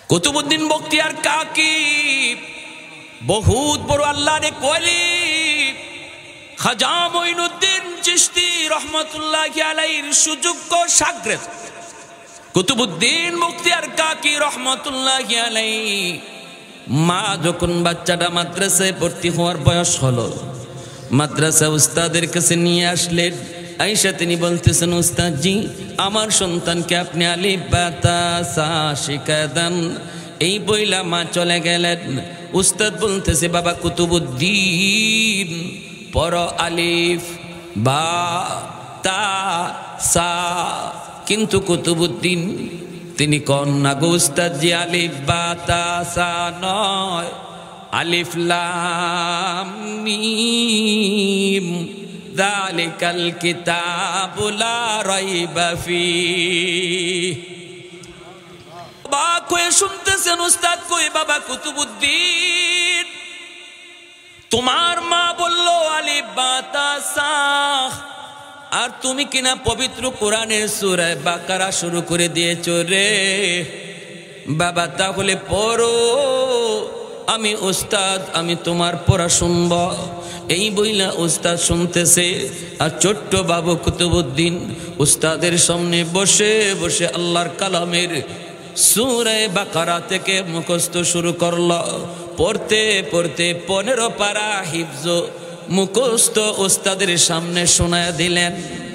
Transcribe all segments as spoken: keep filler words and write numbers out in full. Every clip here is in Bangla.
কুতুবউদ্দিন বখতিয়ার কাকি বহুত বড় আল্লাহর ওলি খাজা মঈনুদ্দিন চিশতি রহমাতুল্লাহি আলাইহির সুযোগ্য শাগরেদ কুতুবউদ্দিন বখতিয়ার কাকি রহমাতুল্লাহি আলাইহি মা যখন বাচ্চাটা মাদ্রাসায় ভর্তি হওয়ার বয়স হলো, মাদ্রাসা উস্তাদের কাছে নিয়ে আসলেন। আয়েশা তিনি বলতেছেন, উস্তাদজি আমার সন্তানকে আপনি আলিফ বা তা সা শিখায় দেন। এই বইলা মা চলে গেলেন। উস্তাদ বলতেছে, বাবা কুতুবউদ্দিন পড়ো আলিফ বা তা সা। কিন্তু কুতুবউদ্দিন তিনি কোন না গো উস্তাদজি, আলিফ বা তা সা নয়, আলিফ লাম মিম যালিকাল কিতাবু লা রাইবা ফীহ। বাবা কই শুনতেছেন, উস্তাদ কই বাবা কুতুবউদ্দিন তোমার মা বলল আলিফ বা তা সা, আর তুমি কিনা পবিত্র কোরআনের সূরা বাকারা শুরু করে দিয়েছো রে। বাবা তাহলে পড়ো, আমি উস্তাদ আমি তোমার পড়া শুনব। এই বইলা উস্তাদ শুনতেছে, আর ছোট্ট বাবু কুতুবউদ্দিন উস্তাদের সামনে বসে বসে আল্লাহর কালামের সূরা বাকারা থেকে মুখস্থ শুরু করল। পড়তে পড়তে পনেরো পারা হিফজ মুখস্থ উস্তাদের সামনে শোনায় দিলেন।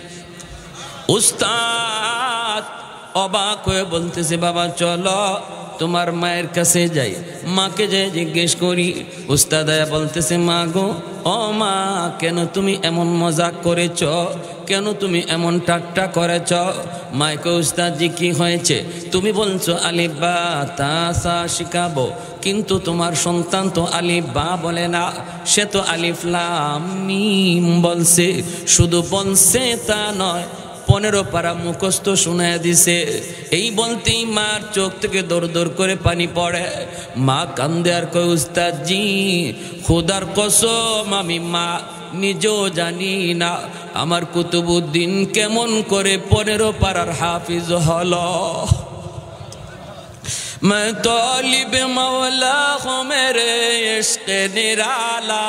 উস্তাদ অবাক হয়ে বলতেছে, বাবা চলো তোমার মায়ের কাছে যাই, মাকে যাই জিজ্ঞেস করি। উস্তাদ বলতেছে, মা গো ও মা, কেন তুমি এমন মজাক করেছ, কেন তুমি এমন ঠাট্টা করেছ? মাইকে উস্তাদজি কি হয়েছে? তুমি বলছো আলিফ বা তা সা শিখাবো, কিন্তু তোমার সন্তান তো আলিফ বা বলে না, সে তো আলিফ লাম মিম বলছে। শুধু বলছে তা নয়, পনেরো পারা মুখস্থ শুনায় দিছে। এই বলতেই মার চোখ থেকে দর দর করে পানি পড়ে। মা কান্দে আর কয়, উস্তাদজি খোদার কসম আমি মা নিজেও জানি না আমার কুতুবউদ্দিন কেমন করে পনেরো পারার হাফিজ হলো। मैं तालिब मौला हूँ मेरे इश्क़ निराला,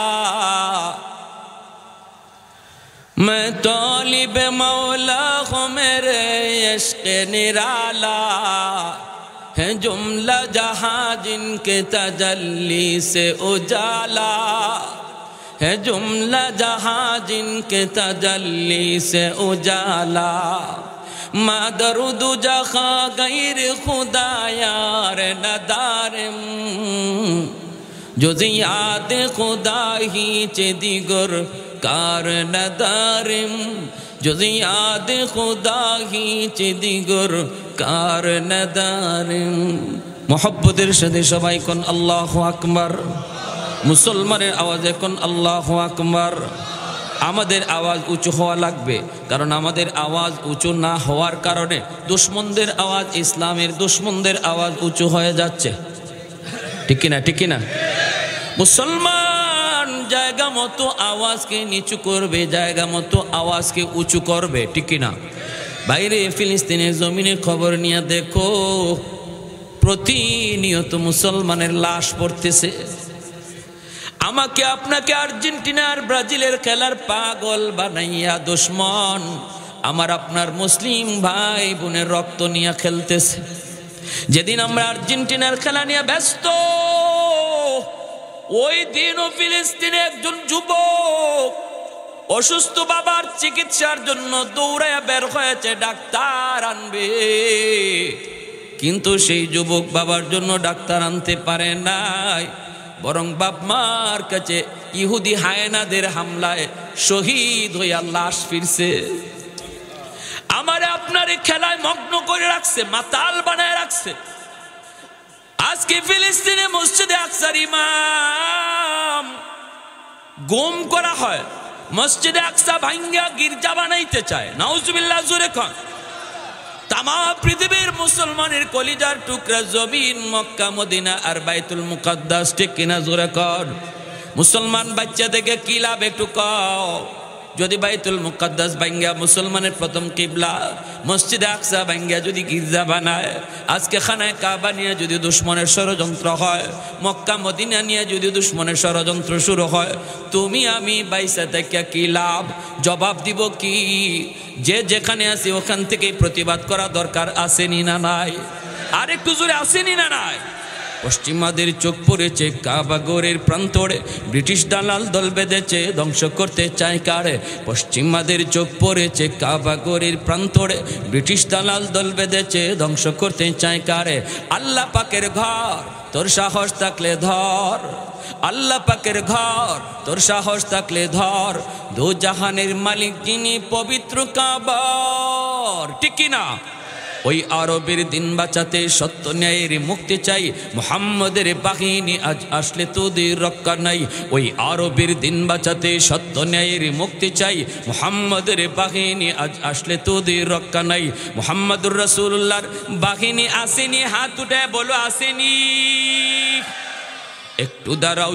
मैं तालिब मौला हूँ मेरे इश्क़ निराला, है जुमला जहाँ जिनके तजल्ली से उजाला, है जुमला जहाँ जिनके तजल्ली से उजाला। मादरुद जखा गैर खुदा यार नदारम, जुज़ याद खुदा ही चे दिगर कार नदारम, जुज़ याद खुदा ही चे दिगर कार नदारम। मोहब्बतेर साथे सबाई कोन आल्लाहु আকবার। মুসলমানের আওয়াজে কোন আল্লাহু আকবার। আমাদের আওয়াজ উঁচু হওয়া লাগবে, কারণ আমাদের আওয়াজ উঁচু না হওয়ার কারণে দুশমনদের আওয়াজ, ইসলামের দুশমনদের আওয়াজ উঁচু হয়ে যাচ্ছে। ঠিক কিনা? ঠিক কিনা? মুসলমান জায়গা মতো আওয়াজকে নিচু করবে, জায়গা মতো আওয়াজকে উঁচু করবে। ঠিক কিনা? বাইরে ফিলিস্তিনের জমিনের খবর নিয়ে দেখো, প্রতিনিয়ত মুসলমানের লাশ পড়তেছে। আমাকে আপনাকে আর্জেন্টিনার ব্রাজিলের খেলার পাগল বানাইয়া দুশমন আমার আপনার মুসলিম ভাই বোনের রক্ত নিয়ে খেলতেছে। যেদিন আমরা আর্জেন্টিনার খেলা নিয়ে ব্যস্ত, ওই দিনও ফিলিস্তিনে একজন যুবক অসুস্থ বাবার চিকিৎসার জন্য দৌড়াইয়া বের হয়েছে, ডাক্তার আনবে। কিন্তু সেই যুবক বাবার জন্য ডাক্তার আনতে পারে নাই, বরং বাপ মার কাছে ইহুদি হায়নাদের হামলায় শহীদ হইয়া লাশ ফিরছে। আমারে আপনার খেলায় মগ্ন করে রাখছে, মাতাল বানায় রাখছে। আজকে ফিলিস্তিনে মসজিদে আকসার ইমাম গুম করা হয়, মসজিদে আকসা ভাঙ্গা গির্জা বানাইতে চায়। নাউজুবিল্লাহ, জোরে খান। তামাম পৃথিবীর মুসলমানের কলিজার টুকরা জমিন মক্কা মদিনা আর বাইতুল মুকাদ্দাস, ঠিক কিনা? জোরে কর। মুসলমান বাচ্চা থেকে কি লাভ একটু কও? যদি বাইতুল মুকাদ্দাস ভাঙ্গা মুসলমানের প্রথম কিবলা মসজিদে আকসা ভাঙ্গা যদি গির্জা বানায়, আজকে খানায় কাবা নিয়ে যদি দুশ্মনের ষড়যন্ত্র হয়, মক্কা মদিনা নিয়ে যদি দুশ্মনের ষড়যন্ত্র শুরু হয়, তুমি আমি বাইসা থেকে কি লাভ? জবাব দিব কি? যে যেখানে আছি ওখান থেকে প্রতিবাদ করা দরকার আসেনি না নাই? আর একটু জোরে আসেনি না নাই? পশ্চিমাদের চোখ পড়েছে কাবাগরের প্রান্তরে, ব্রিটিশ দালাল দল বেঁধেছে ধ্বংস করতে চায় কারে। পশ্চিমাদের চোখ পড়েছে কাবাগরের প্রান্তরে, ব্রিটিশ দালাল দল বেঁধেছে ধ্বংস করতে চায় কারে। আল্লাহ পাকের ঘর তোর সাহস থাকলে ধর, আল্লাহ পাকের ঘর তোর সাহস থাকলে ধর, দু জাহানের মালিক যিনি পবিত্র কাবার। ঠিক কিনা? ওই আরবের দিন বাঁচাতে সত্য ন্যায়ের মুক্তি চাই, মুহাম্মদের বাহিনী আজ আসলে তোদের রক্ষা নাই। ওই আরবের দিন বাঁচাতে সত্য ন্যায়ের মুক্তি চাই, মুহাম্মদের বাহিনী আজ আসলে তোদের রক্ষা নাই। মুহাম্মদুর রাসূলুল্লাহর বাহিনী আসেনি, হাত উঠে বলো আসেনি। একটু দাঁড়াও,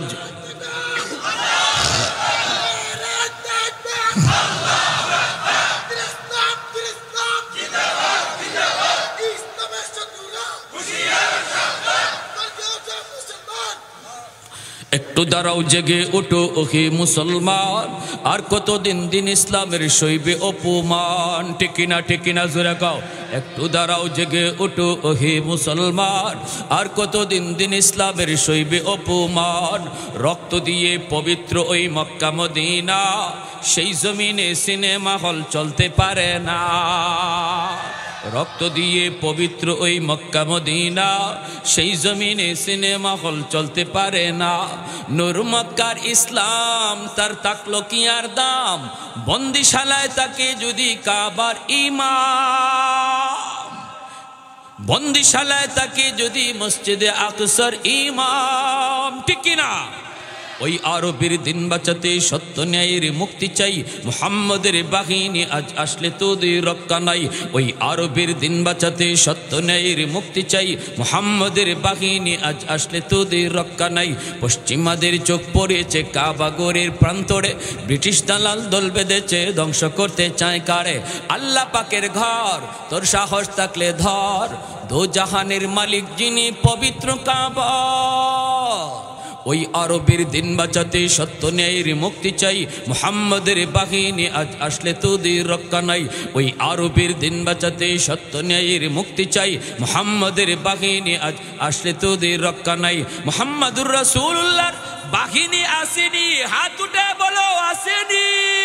একটু দাঁড়াও, জেগে ওঠো ওহে মুসলমান, আর কতদিন দিন ইসলামের সইবে অপমান। ঠিক কিনা? ঠিক কিনা? জোরে গাও। একটু দাঁড়াও, জেগে ওঠো ওহে মুসলমান, আর কতদিন দিন ইসলামের সইবে অপমান। রক্ত দিয়ে পবিত্র ওই মক্কা মদিনা, সেই জমিনে সিনেমা হল চলতে পারে না। রক্ত দিয়ে পবিত্র ওই মক্কা মদিনা, সেই জমিনে সিনেমা হল চলতে পারে না। নূর মক্কার ইসলাম তার তাকলো কি আর দাম, বন্দিশালায় তাকে যদি কাবার ইমাম, বন্দিশালায় তাকে যদি মসজিদে আকসার ইমাম। ঠিক কিনা? ওই আরবের দিন বাঁচাতে সত্য ন্যায়ের মুক্তি চাই, মুহাম্মদের বাহিনী আজ আসলে তোদের রক্ষা নাই। ওই আরবের দিন বাঁচাতে সত্য ন্যায়ের মুক্তি চাই, মুহাম্মদের বাহিনী আজ আসলে তোদের রক্ষা নাই। পশ্চিমাদের চোখ পড়েছে কাবাগরের প্রান্তরে, ব্রিটিশ দালাল দল বেঁধেছে ধ্বংস করতে চায় কারে। আল্লাহ পাকের ঘর তোর সাহস থাকলে ধর, দো জাহানের মালিক যিনি পবিত্র কাবা। ওই আরবের দিন বাঁচাতে সত্য ন্যায়ের মুক্তি চাই, মুহাম্মদের বাহিনী আজ আসলে তোদের রক্ষা নাই। ওই আরবের দিন বাঁচাতে সত্য ন্যায়ের মুক্তি চাই, মুহাম্মদের বাহিনী আজ আসলে তোদের রক্ষা নাই। মুহাম্মদুর রাসূলুল্লাহর বাহিনী আসেনি, হাত উঠে বলো আসেনি।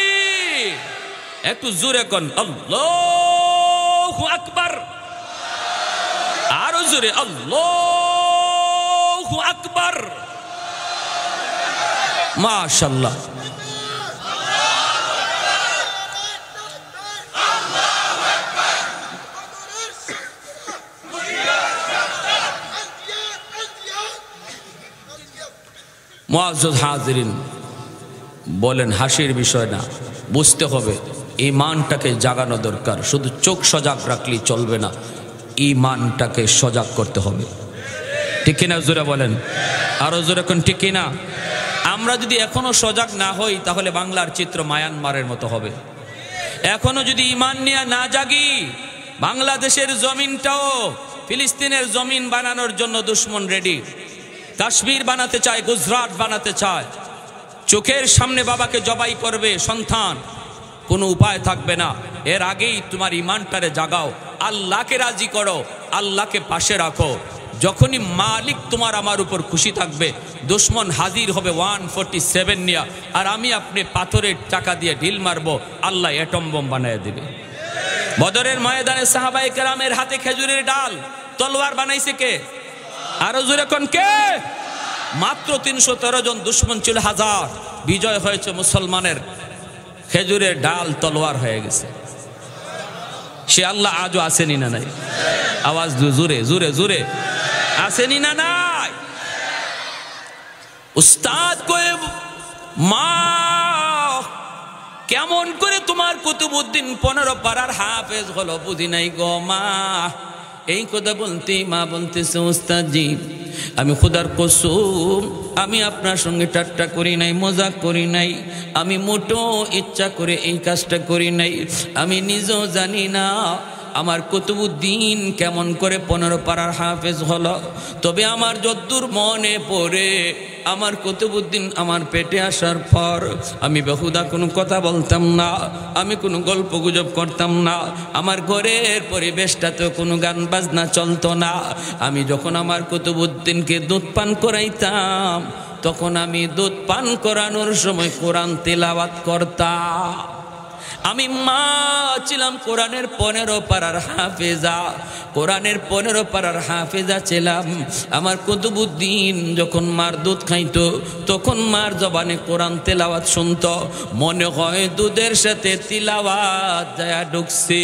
একটু জোরে কোন আল্লাহু আকবার, আরো জোরে আল্লাহু আকবার। মাশাআল্লাহ। মুআজ্জাজ হাজিরিন, বলেন হাসির বিষয় না, বুঝতে হবে ঈমানটাকে জাগানো দরকার। শুধু চোখ সজাগ রাখলেই চলবে না, ঈমানটাকে সজাগ করতে হবে। ঠিক কিনা? জোরে বলেন, আরো জোরে কোন ঠিক কিনা? আমরা যদি এখনো সজাগ না হই তাহলে বাংলার চিত্র মায়ানমারের মতো হবে। এখনো যদি ঈমান নিয়ে না জাগি, বাংলাদেশের জমিনটাও ফিলিস্তিনের জমিন বানানোর জন্য দুশ্মন রেডি। কাশ্মীর বানাতে চায়, গুজরাট বানাতে চায়। চোখের সামনে বাবাকে জবাই করবে সন্তান, কোনো উপায় থাকবে না। এর আগেই তোমার ঈমানটারে জাগাও, আল্লাহকে রাজি করো, আল্লাহকে পাশে রাখো। যখনই মালিক তোমার আমার উপর খুশি থাকবে, দুশ্মন হাজির হবে ওয়ান ফোরটি সেভেন নিয়ে, আর আমি আপনি পাথরের চাকা দিয়ে ঢিল মারবো, আল্লাহ অ্যাটম বোম বানিয়ে দেবে। বদরের ময়দানে সাহাবায়ে কেরামের হাতে খেজুরের ডাল, তলোয়ার বানাইছে কে? আরো জোরে কোন কে? মাত্র তিনশো তেরো জন, দুশ্মন ছিল হাজার। বিজয় হয়েছে মুসলমানের, খেজুরের ডাল তলোয়ার হয়ে গেছে। সে আল্লাহ আজও আসেনি না নাই? আওয়াজ জোরে জোরে জোরে, আসেনি না নাই? উস্তাদ কয়ে মা কেমন করে তোমার কুতুবউদ্দিন পনেরো পারার হাফেজ হলো বুঝি নাই গো মা। এই কথা বলতে মা বলতেছে উস্তাদ জি আমি খুদার কসম, আমি আপনার সঙ্গে ঠাট্টা করি নাই, মজাক করি নাই, আমি মোটো ইচ্ছা করে এই কাজটা করি নাই। আমি নিজেও জানি না আমার কুতুবউদ্দিন কেমন করে পনেরো পারার হাফেজ হলো, তবে আমার যদ্দূর মনে পড়ে আমার কুতুবউদ্দিন আমার পেটে আসার পর আমি বেহুদা কোনো কথা বলতাম না, আমি কোনো গল্প গুজব করতাম না, আমার ঘরের পরিবেশটাতেও কোনো গান বাজনা চলতো না। আমি যখন আমার কুতুবউদ্দিনকে দুধ পান করাইতাম তখন আমি দুধ পান করানোর সময় কোরআন তিলাওয়াত করতাম। আমি মা ছিলাম কোরআনের পনেরো পারার হাফেজা, কোরআনের পনেরো পারার হাফেজা ছিলাম। আমার কুতুবউদ্দিন যখন মার দুধ খাইতো তখন মার জবানে কোরআন তেলাওয়াত শুনতো, মনে হয় দুধের সাথে তিলাওয়াত যায় ঢুকছে।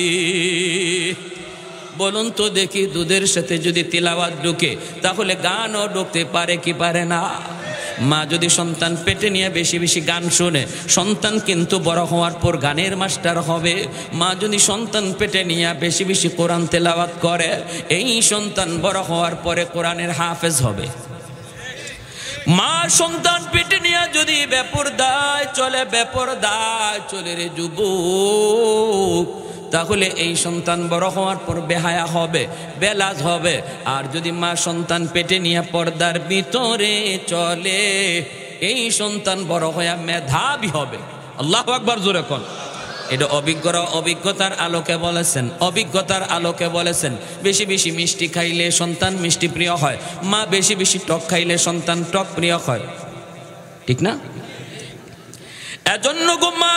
বলুন তো দেখি, দুধের সাথে যদি তিলাওয়াত ঢুকে তাহলে গানও ঢুকতে পারে কি পারে না? মা যদি সন্তান পেটে নিয়ে বেশি বেশি গান শুনে, সন্তান কিন্তু বড় হওয়ার পর গানের মাস্টার হবে। মা যদি সন্তান পেটে নিয়ে বেশি বেশি কোরআন তেলাওয়াত করে, এই সন্তান বড় হওয়ার পরে কোরআনের হাফেজ হবে। মা সন্তান পেটে নিয়ে যদি বেপরদায় চলে, বেপরদায় চলে রে যুবক, তাহলে এই সন্তান বড় হওয়ার পর বেহায়া হবে, বেলাজ হবে। আর যদি মা সন্তান পেটে নিয়ে পর্দার ভিতরে চলে, এই সন্তান বড় হয়ে মেধাবী হবে। আল্লাহু আকবার, জোরে কোন। এটা অভিজ্ঞরা অভিজ্ঞতার আলোকে বলেছেন, অভিজ্ঞতার আলোকে বলেছেন। বেশি বেশি মিষ্টি খাইলে সন্তান মিষ্টি প্রিয় হয়, মা বেশি বেশি টক খাইলে সন্তান টক প্রিয় হয়, ঠিক না? এজন্য গো মা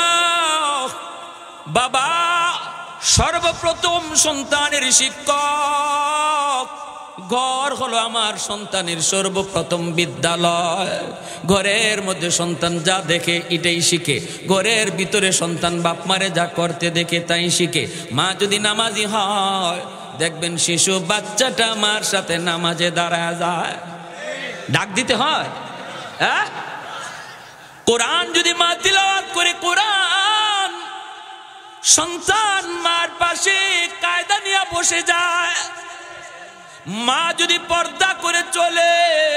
বাবা সর্বপ্রথম সন্তানের শিক্ষক ঘর হলো আমার সন্তানের সর্বপ্রথম বিদ্যালয়। ঘরের মধ্যে সন্তান যা দেখে এটাই শিখে, ঘরের ভিতরে সন্তান বাপ মারে যা করতে দেখে তাই শিখে। মা যদি নামাজি হয় দেখবেন শিশু বাচ্চাটা মার সাথে নামাজে দাঁড়ায় যায়, ডাক দিতে হয়। হ্যাঁ, কোরআন যদি মা তিলাওয়াত করে, কোরআন সন্তান মার পাশে কায়দা নিয়ে বসে যায়। মা যদি পর্দা করে চলে,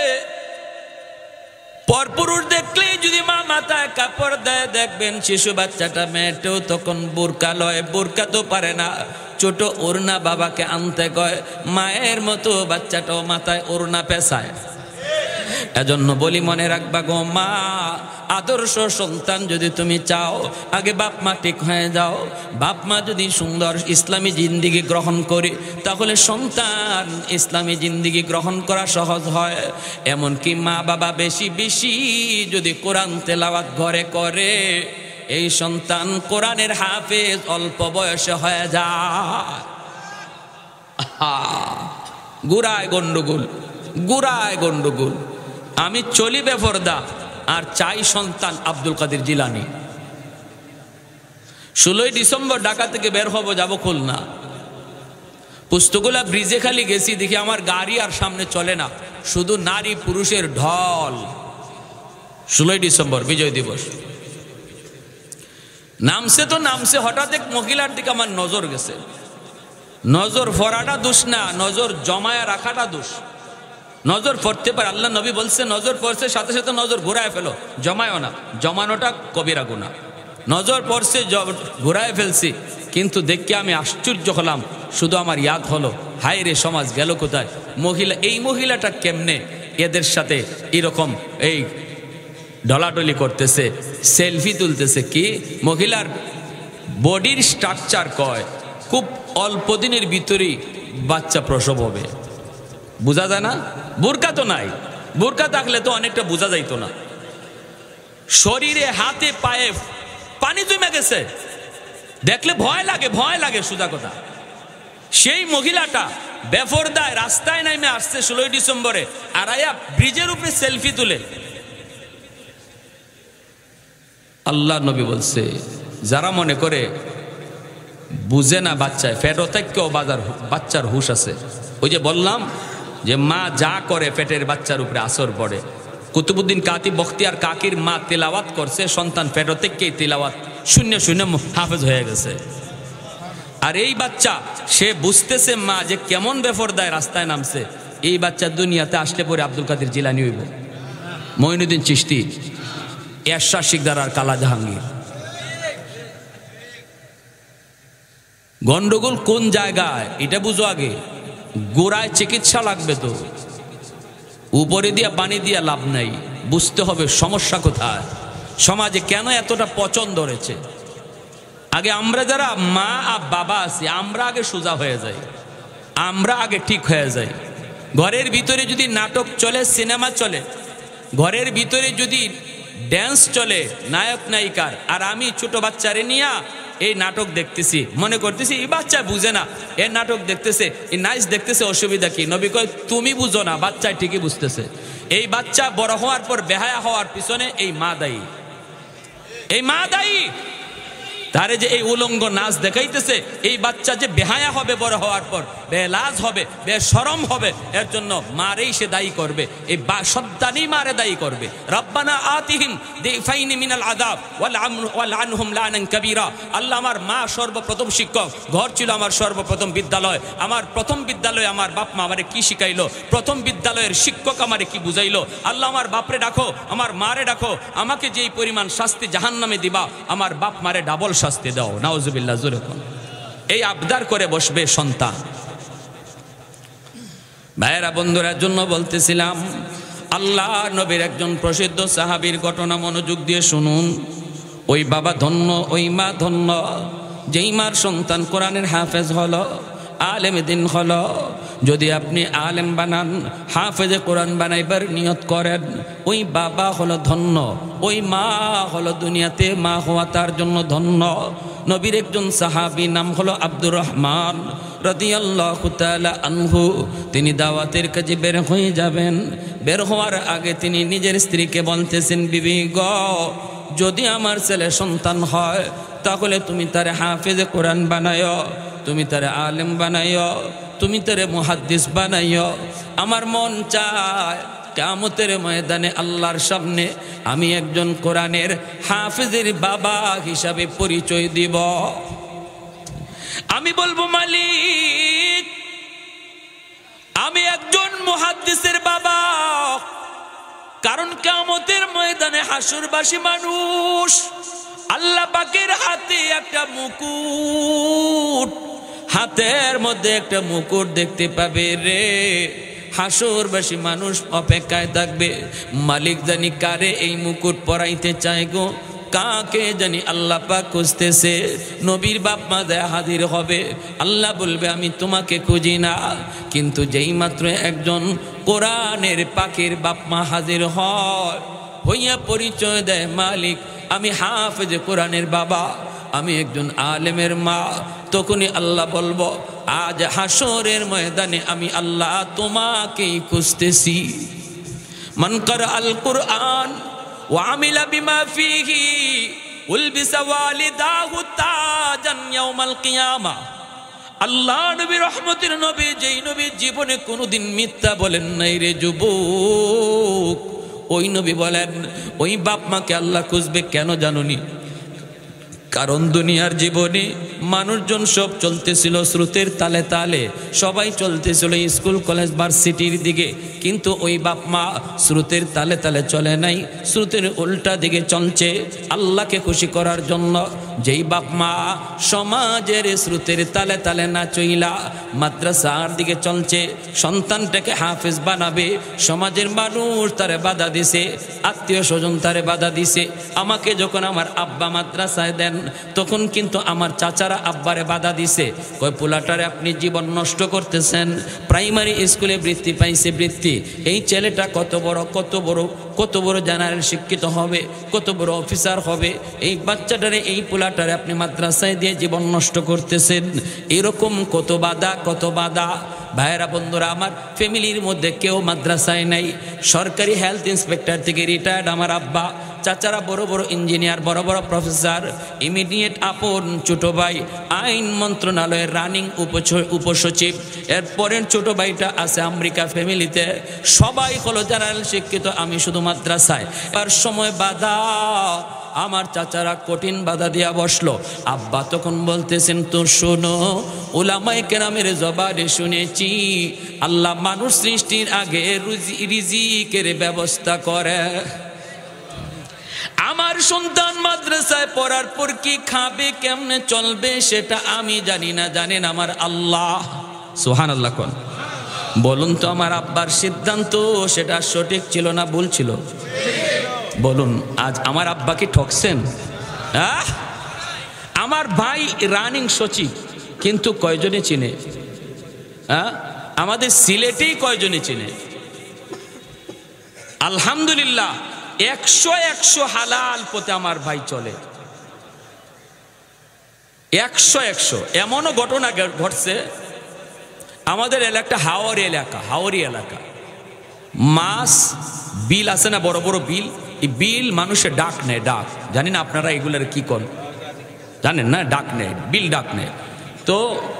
পরপুরুষ দেখলেই যদি মা মাথায় কাপড় দেয়, দেখবেন শিশু বাচ্চাটা মেয়েটেও তখন বোরকা লয়, বোরকা তো পারে না, ছোট ওড়না বাবাকে আনতে কয়, মায়ের মতো বাচ্চাটাও মাথায় ওড়না পেঁচায়। এজন্য বলি মনে রাখবা গো মা, আদর্শ সন্তান যদি তুমি চাও, আগে বাপ মা ঠিক হয়ে যাও। বাপ মা যদি সুন্দর ইসলামী জিন্দিগি গ্রহণ করে, তাহলে সন্তান ইসলামী জিন্দিগি গ্রহণ করা সহজ হয়। এমনকি মা বাবা বেশি বেশি যদি কোরআন তেলাওয়াত ঘরে করে, এই সন্তান কোরআনের হাফেজ অল্প বয়সে হয়ে যায়। গুড়ায় গন্ডগোল, গুড়ায় গন্ডগোল। আমি চলি বেপরদা আর চাই সন্তান আব্দুল কাদের জিলানী। ষোলোই ডিসেম্বর ঢাকা থেকে বের হবো, যাব খুলনা। পুস্তকগুলা ব্রিজে খালি গেছি, দেখি আমার গাড়ি আর সামনে চলে না, শুধু নারী পুরুষের ঢল। ষোলোই ডিসেম্বর বিজয় দিবস নামছে তো নামছে, হঠাৎ এক মহিলার দিকে আমার নজর গেছে। নজর ফরাটা দোষ না, নজর জমায়া রাখাটা দোষ। নজর পড়তে পারে, আল্লাহ নবী বলছে নজর পড়ছে সাথে সাথে নজর ঘুরায় ফেলো, জমায়ও না, জমানোটা কবিরা গুনাহ। নজর পড়ছে ঘুরায় ফেলছি, কিন্তু দেখে আমি আশ্চর্য হলাম। শুধু আমার ইয়াদ হলো, হায় রে সমাজ গেল কোথায়। মহিলা, এই মহিলাটা কেমনে এদের সাথে এরকম এই ডলাডলি করতেছে, সেলফি তুলতেছে। কি মহিলার বডির স্ট্রাকচার কয় খুব অল্প দিনের ভিতরেই বাচ্চা প্রসব হবে, বোঝা যায় না। বোরকা তো নাই, বোরকা থাকলে তো অনেকটা বোঝা যাইতো না। শরীরে হাতে পায়ে পানি জমে গেছে, দেখলে ভয় লাগে, ভয় লাগে সোজা কথা। সেই মহিলাটা বেপরদায় রাস্তায় নামে আসছে ষোলোই ডিসেম্বরে, আর আয়া ব্রিজের উপরে সেলফি তুলে। আল্লাহ নবী বলছে, যারা মনে করে বুঝে না বাচ্চায় ফেটো থেকেও বাজার বাচ্চার হুশ আছে। ওই যে বললাম যে মা যা করে পেটের বাচ্চার উপরে আসর পড়ে। কুতুবউদ্দিন কাতি বখতিয়ার কাকির মা তেলাওয়াত করছে, সন্তান পেটো থেকেই তেলাওয়াত শূন্য শূন্য হাফেজ হয়ে গেছে। আর এই বাচ্চা সে বুঝতেছে মা যে কেমন বেপরদায় রাস্তায় নামছে, এই বাচ্চা দুনিয়াতে আসলে পরে আব্দুল কাদের জিলানী হইব, মঈনুদ্দিন চিশতি, এরশাদ শিকদার আর কালা জাহাঙ্গীর। গন্ডগোল কোন জায়গায় এটা বুঝো আগে। গোড়ায় চিকিৎসা লাগবে, তো উপরে দিয়া পানি দিয়া লাভ নাই। বুঝতে হবে সমস্যা কোথায়, সমাজে কেন এতটা পচন ধরেছে। আগে আমরা যারা মা আর বাবা আছি আমরা আগে সোজা হয়ে যাই, আমরা আগে ঠিক হয়ে যাই। ঘরের ভিতরে যদি নাটক চলে, সিনেমা চলে, ঘরের ভিতরে যদি ড্যান্স চলে নায়ক নায়িকার, আর আমি ছোট বাচ্চারে নিয়ে এই নাটক দেখতেছি, মনে করতেছি এই বাচ্চা বুঝে না, এই নাটক দেখতেছে, এই নাইস দেখতেছে, অসুবিধা কি? নবী কয় তুমি বুঝো না, বাচ্চা ঠিকই বুঝতেছে। এই বাচ্চা বড় হওয়ার পর বেহায়া হওয়ার পিছনে এই মা দায়ী, এই মা দায়ী। তারে যে এই উলঙ্গ নাচ দেখাইতেছে, এই বাচ্চা যে বেহায়া হবে বড় হওয়ার পর, বেলাজ হবে, বেশরম হবে, এর জন্য মারেই সে দায়ী করবে, এই সদ্দানি মারে দায়ী করবে। রব্বানা আতিহিম দিফাইনি মিনাল আযাব ওয়াল আনহুম লানান কাবীরা। আল্লাহ আমার মা সর্বপ্রথম শিক্ষক, ঘর ছিল আমার সর্বপ্রথম বিদ্যালয়। আমার প্রথম বিদ্যালয়ে আমার বাপ মা আমারে কি শিখাইলো, প্রথম বিদ্যালয়ের শিক্ষক আমারে কি বুঝাইলো। আল্লাহ আমার বাপরে ডাকো, আমার মারে ডাকো, আমাকে যেই পরিমাণ শাস্তি জাহান্নামে দিবা, আমার বাপ মারে ডাবল শাস্তি দাও। নাউজুবিল্লাহ। জোরে কোন এই আবদার করে বসবে সন্তান। ভাইয়েরা বন্ধুরার জন্য বলতেছিলাম, আল্লাহ নবীর একজন প্রসিদ্ধ সাহাবীর ঘটনা মনোযোগ দিয়ে শুনুন। ওই বাবা ধন্য, ওই মা ধন্য, যেই মার সন্তান কোরআনের হাফেজ হলো, আলেম দিন হলো। যদি আপনি আলেম বানান, হাফেজে কোরআন বানাইবার নিয়ত করেন, ওই বাবা হলো ধন্য, ওই মা হলো দুনিয়াতে মা হওয়া তার জন্য ধন্য। নবীর একজন সাহাবী নাম হলো আব্দুর রহমান রাদিয়াল্লাহু তাআলা আনহু। তিনি দাওয়াতের কাজে বের হয়ে যাবেন। বের হওয়ার আগে তিনি নিজের স্ত্রীকে বলতেছেন, বিবি গো, যদি আমার ছেলে সন্তান হয় তাহলে তুমি তারে হাফেজে কোরআন বানায়ো, তুমি তারে আলেম বানাইও, তুমি তারে মুহাদ্দিস বানাইও। আমার মন চায় কিয়ামতের ময়দানে আল্লাহর সামনে আমি একজন কোরআনের হাফেজের বাবা হিসাবে পরিচয় দিব। আমি বলবো, মালিক আমি একজন মুহাদ্দিসের বাবা। কারণ কিয়ামতের ময়দানে হাসরবাসী মানুষ আল্লাহ পাকের হাতে একটা মুকুট, হাতের মধ্যে একটা মুকুট দেখতে পাবে রে। হাসরবাসী মানুষ অপেক্ষায় থাকবে, মালিক জানি কারে এই মুকুট পরাইতে চায় গো, কাকে জানি আল্লাহ পাক খুঁজতেছে। নবীর বাপ মা দেয়া হাজির হবে, আল্লাহ বলবে আমি তোমাকে খুঁজি না। কিন্তু যেই মাত্র একজন কোরআনের পাকের বাপ মা হাজির হয়, হইয়া পরিচয় দেয়, মালিক আমি হাফেজ কোরআনের বাবা, আমি একজন আলেমের মা, তখনই আল্লাহ বলবো আজ হাসরের ময়দানে আমি আল্লাহ তোমাকেই খুঁজতেছি। মান ক্বারা আল কুরআন ওয়া আমিলা বিমা ফীহি উলবিসা ওয়ালিদাহু তাজান ইয়াউমাল কিয়ামা। আল্লাহ নবী রহমতের নবী, যেই নবী জীবনে কোনোদিন মিথ্যা বলেন নাই রে যুবক, ওই নবী বলেন ওই বাপ মাকে আল্লাহ খুঁজবে। কেন জানুনি? কারণ দুনিয়ার জীবনে মানুষজন সব চলতেছিল স্রোতের তালে তালে, সবাই চলতেছিল স্কুল কলেজ ভার্সিটির দিকে, কিন্তু ওই বাপ মা স্রোতের তালে তালে চলে নাই, স্রোতের উল্টা দিকে চলছে আল্লাহকে খুশি করার জন্য। যেই বাপ মা সমাজের স্রোতের তালে তালে না চইলা মাদ্রাসার দিকে চলছে, সন্তানটাকে হাফেজ বানাবে, সমাজের মানুষ তারে বাধা দিছে, আত্মীয় স্বজন তারে বাধা দিছে। আমাকে যখন আমার আব্বা মাদ্রাসায় দেন, তখন কিন্তু আমার চাচারা আব্বারে বাধা দিছে, কয় পোলাটারে আপনি জীবন নষ্ট করতেছেন, প্রাইমারি স্কুলে বৃত্তি পাইছে, বৃত্তি, এই ছেলেটা কত বড় কত বড় কত বড় জেনারেল শিক্ষিত হবে, কত বড় অফিসার হবে, এই বাচ্চাটারে এই পোলাটারে আপনি মাদ্রাসায় দিয়ে জীবন নষ্ট করতেছেন। এরকম কত বাধা কত বাধা। ভাইয়েরা বন্ধুরা, আমার ফ্যামিলির মধ্যে কেউ মাদ্রাসায় নাই, সরকারি হেলথ ইন্সপেক্টর থেকে রিটায়ার্ড আমার আব্বা, চাচারা বড় বড় ইঞ্জিনিয়ার, বড় বড় প্রফেসর, ইমিডিয়েট আপন ছোট ভাই আইন মন্ত্রণালয়ের রানিং উপসচিব, এরপরের ছোট ভাইটা আছে আমেরিকা ফ্যামিলিতে, সবাই হলো জেনারেল শিক্ষিত, আমি শুধু মাদ্রাসায়। আর সময় বাধা, আমার চাচারা কঠিন বাধা দিয়া বসলো। আব্বা তখন বলতেছেন, তো শোনো, উলামায়ে কেরামের জবানে শুনেছি আল্লাহ মানুষ সৃষ্টির আগে রিজিকের ব্যবস্থা করে। আমার সন্তান মাদ্রাসায় পড়ার পর কি খাবে, কেমনে চলবে সেটা আমি জানি না, জানেন আমার আল্লাহ। সুবহানাল্লাহ কোন বলুন তো, আমার আব্বার সিদ্ধান্ত সেটা সঠিক ছিল না ভুল ছিল? বলুন, আজ আমার আব্বা কি ঠকছেন? আহ আমার ভাই রানিং সচিব, কিন্তু কয়জনে চিনে? হ্যাঁ, আমাদের সিলেটেই কয়জনে চিনে? আলহামদুলিল্লাহ, একশো একশো হালাল পথে আমার ভাই চলে, একশো একশো। এমনও ঘটনা ঘটছে, আমাদের এলাকা হাওড়ি এলাকা, হাওড়ি এলাকা মাছ বিল আছে না, বড় বড় বিল, এই বিল মানুষের ডাক নেয়, ডাক জানি না আপনারা এগুলার কি কর জানেন না, ডাক নেয়, বিল ডাক নেয়। তো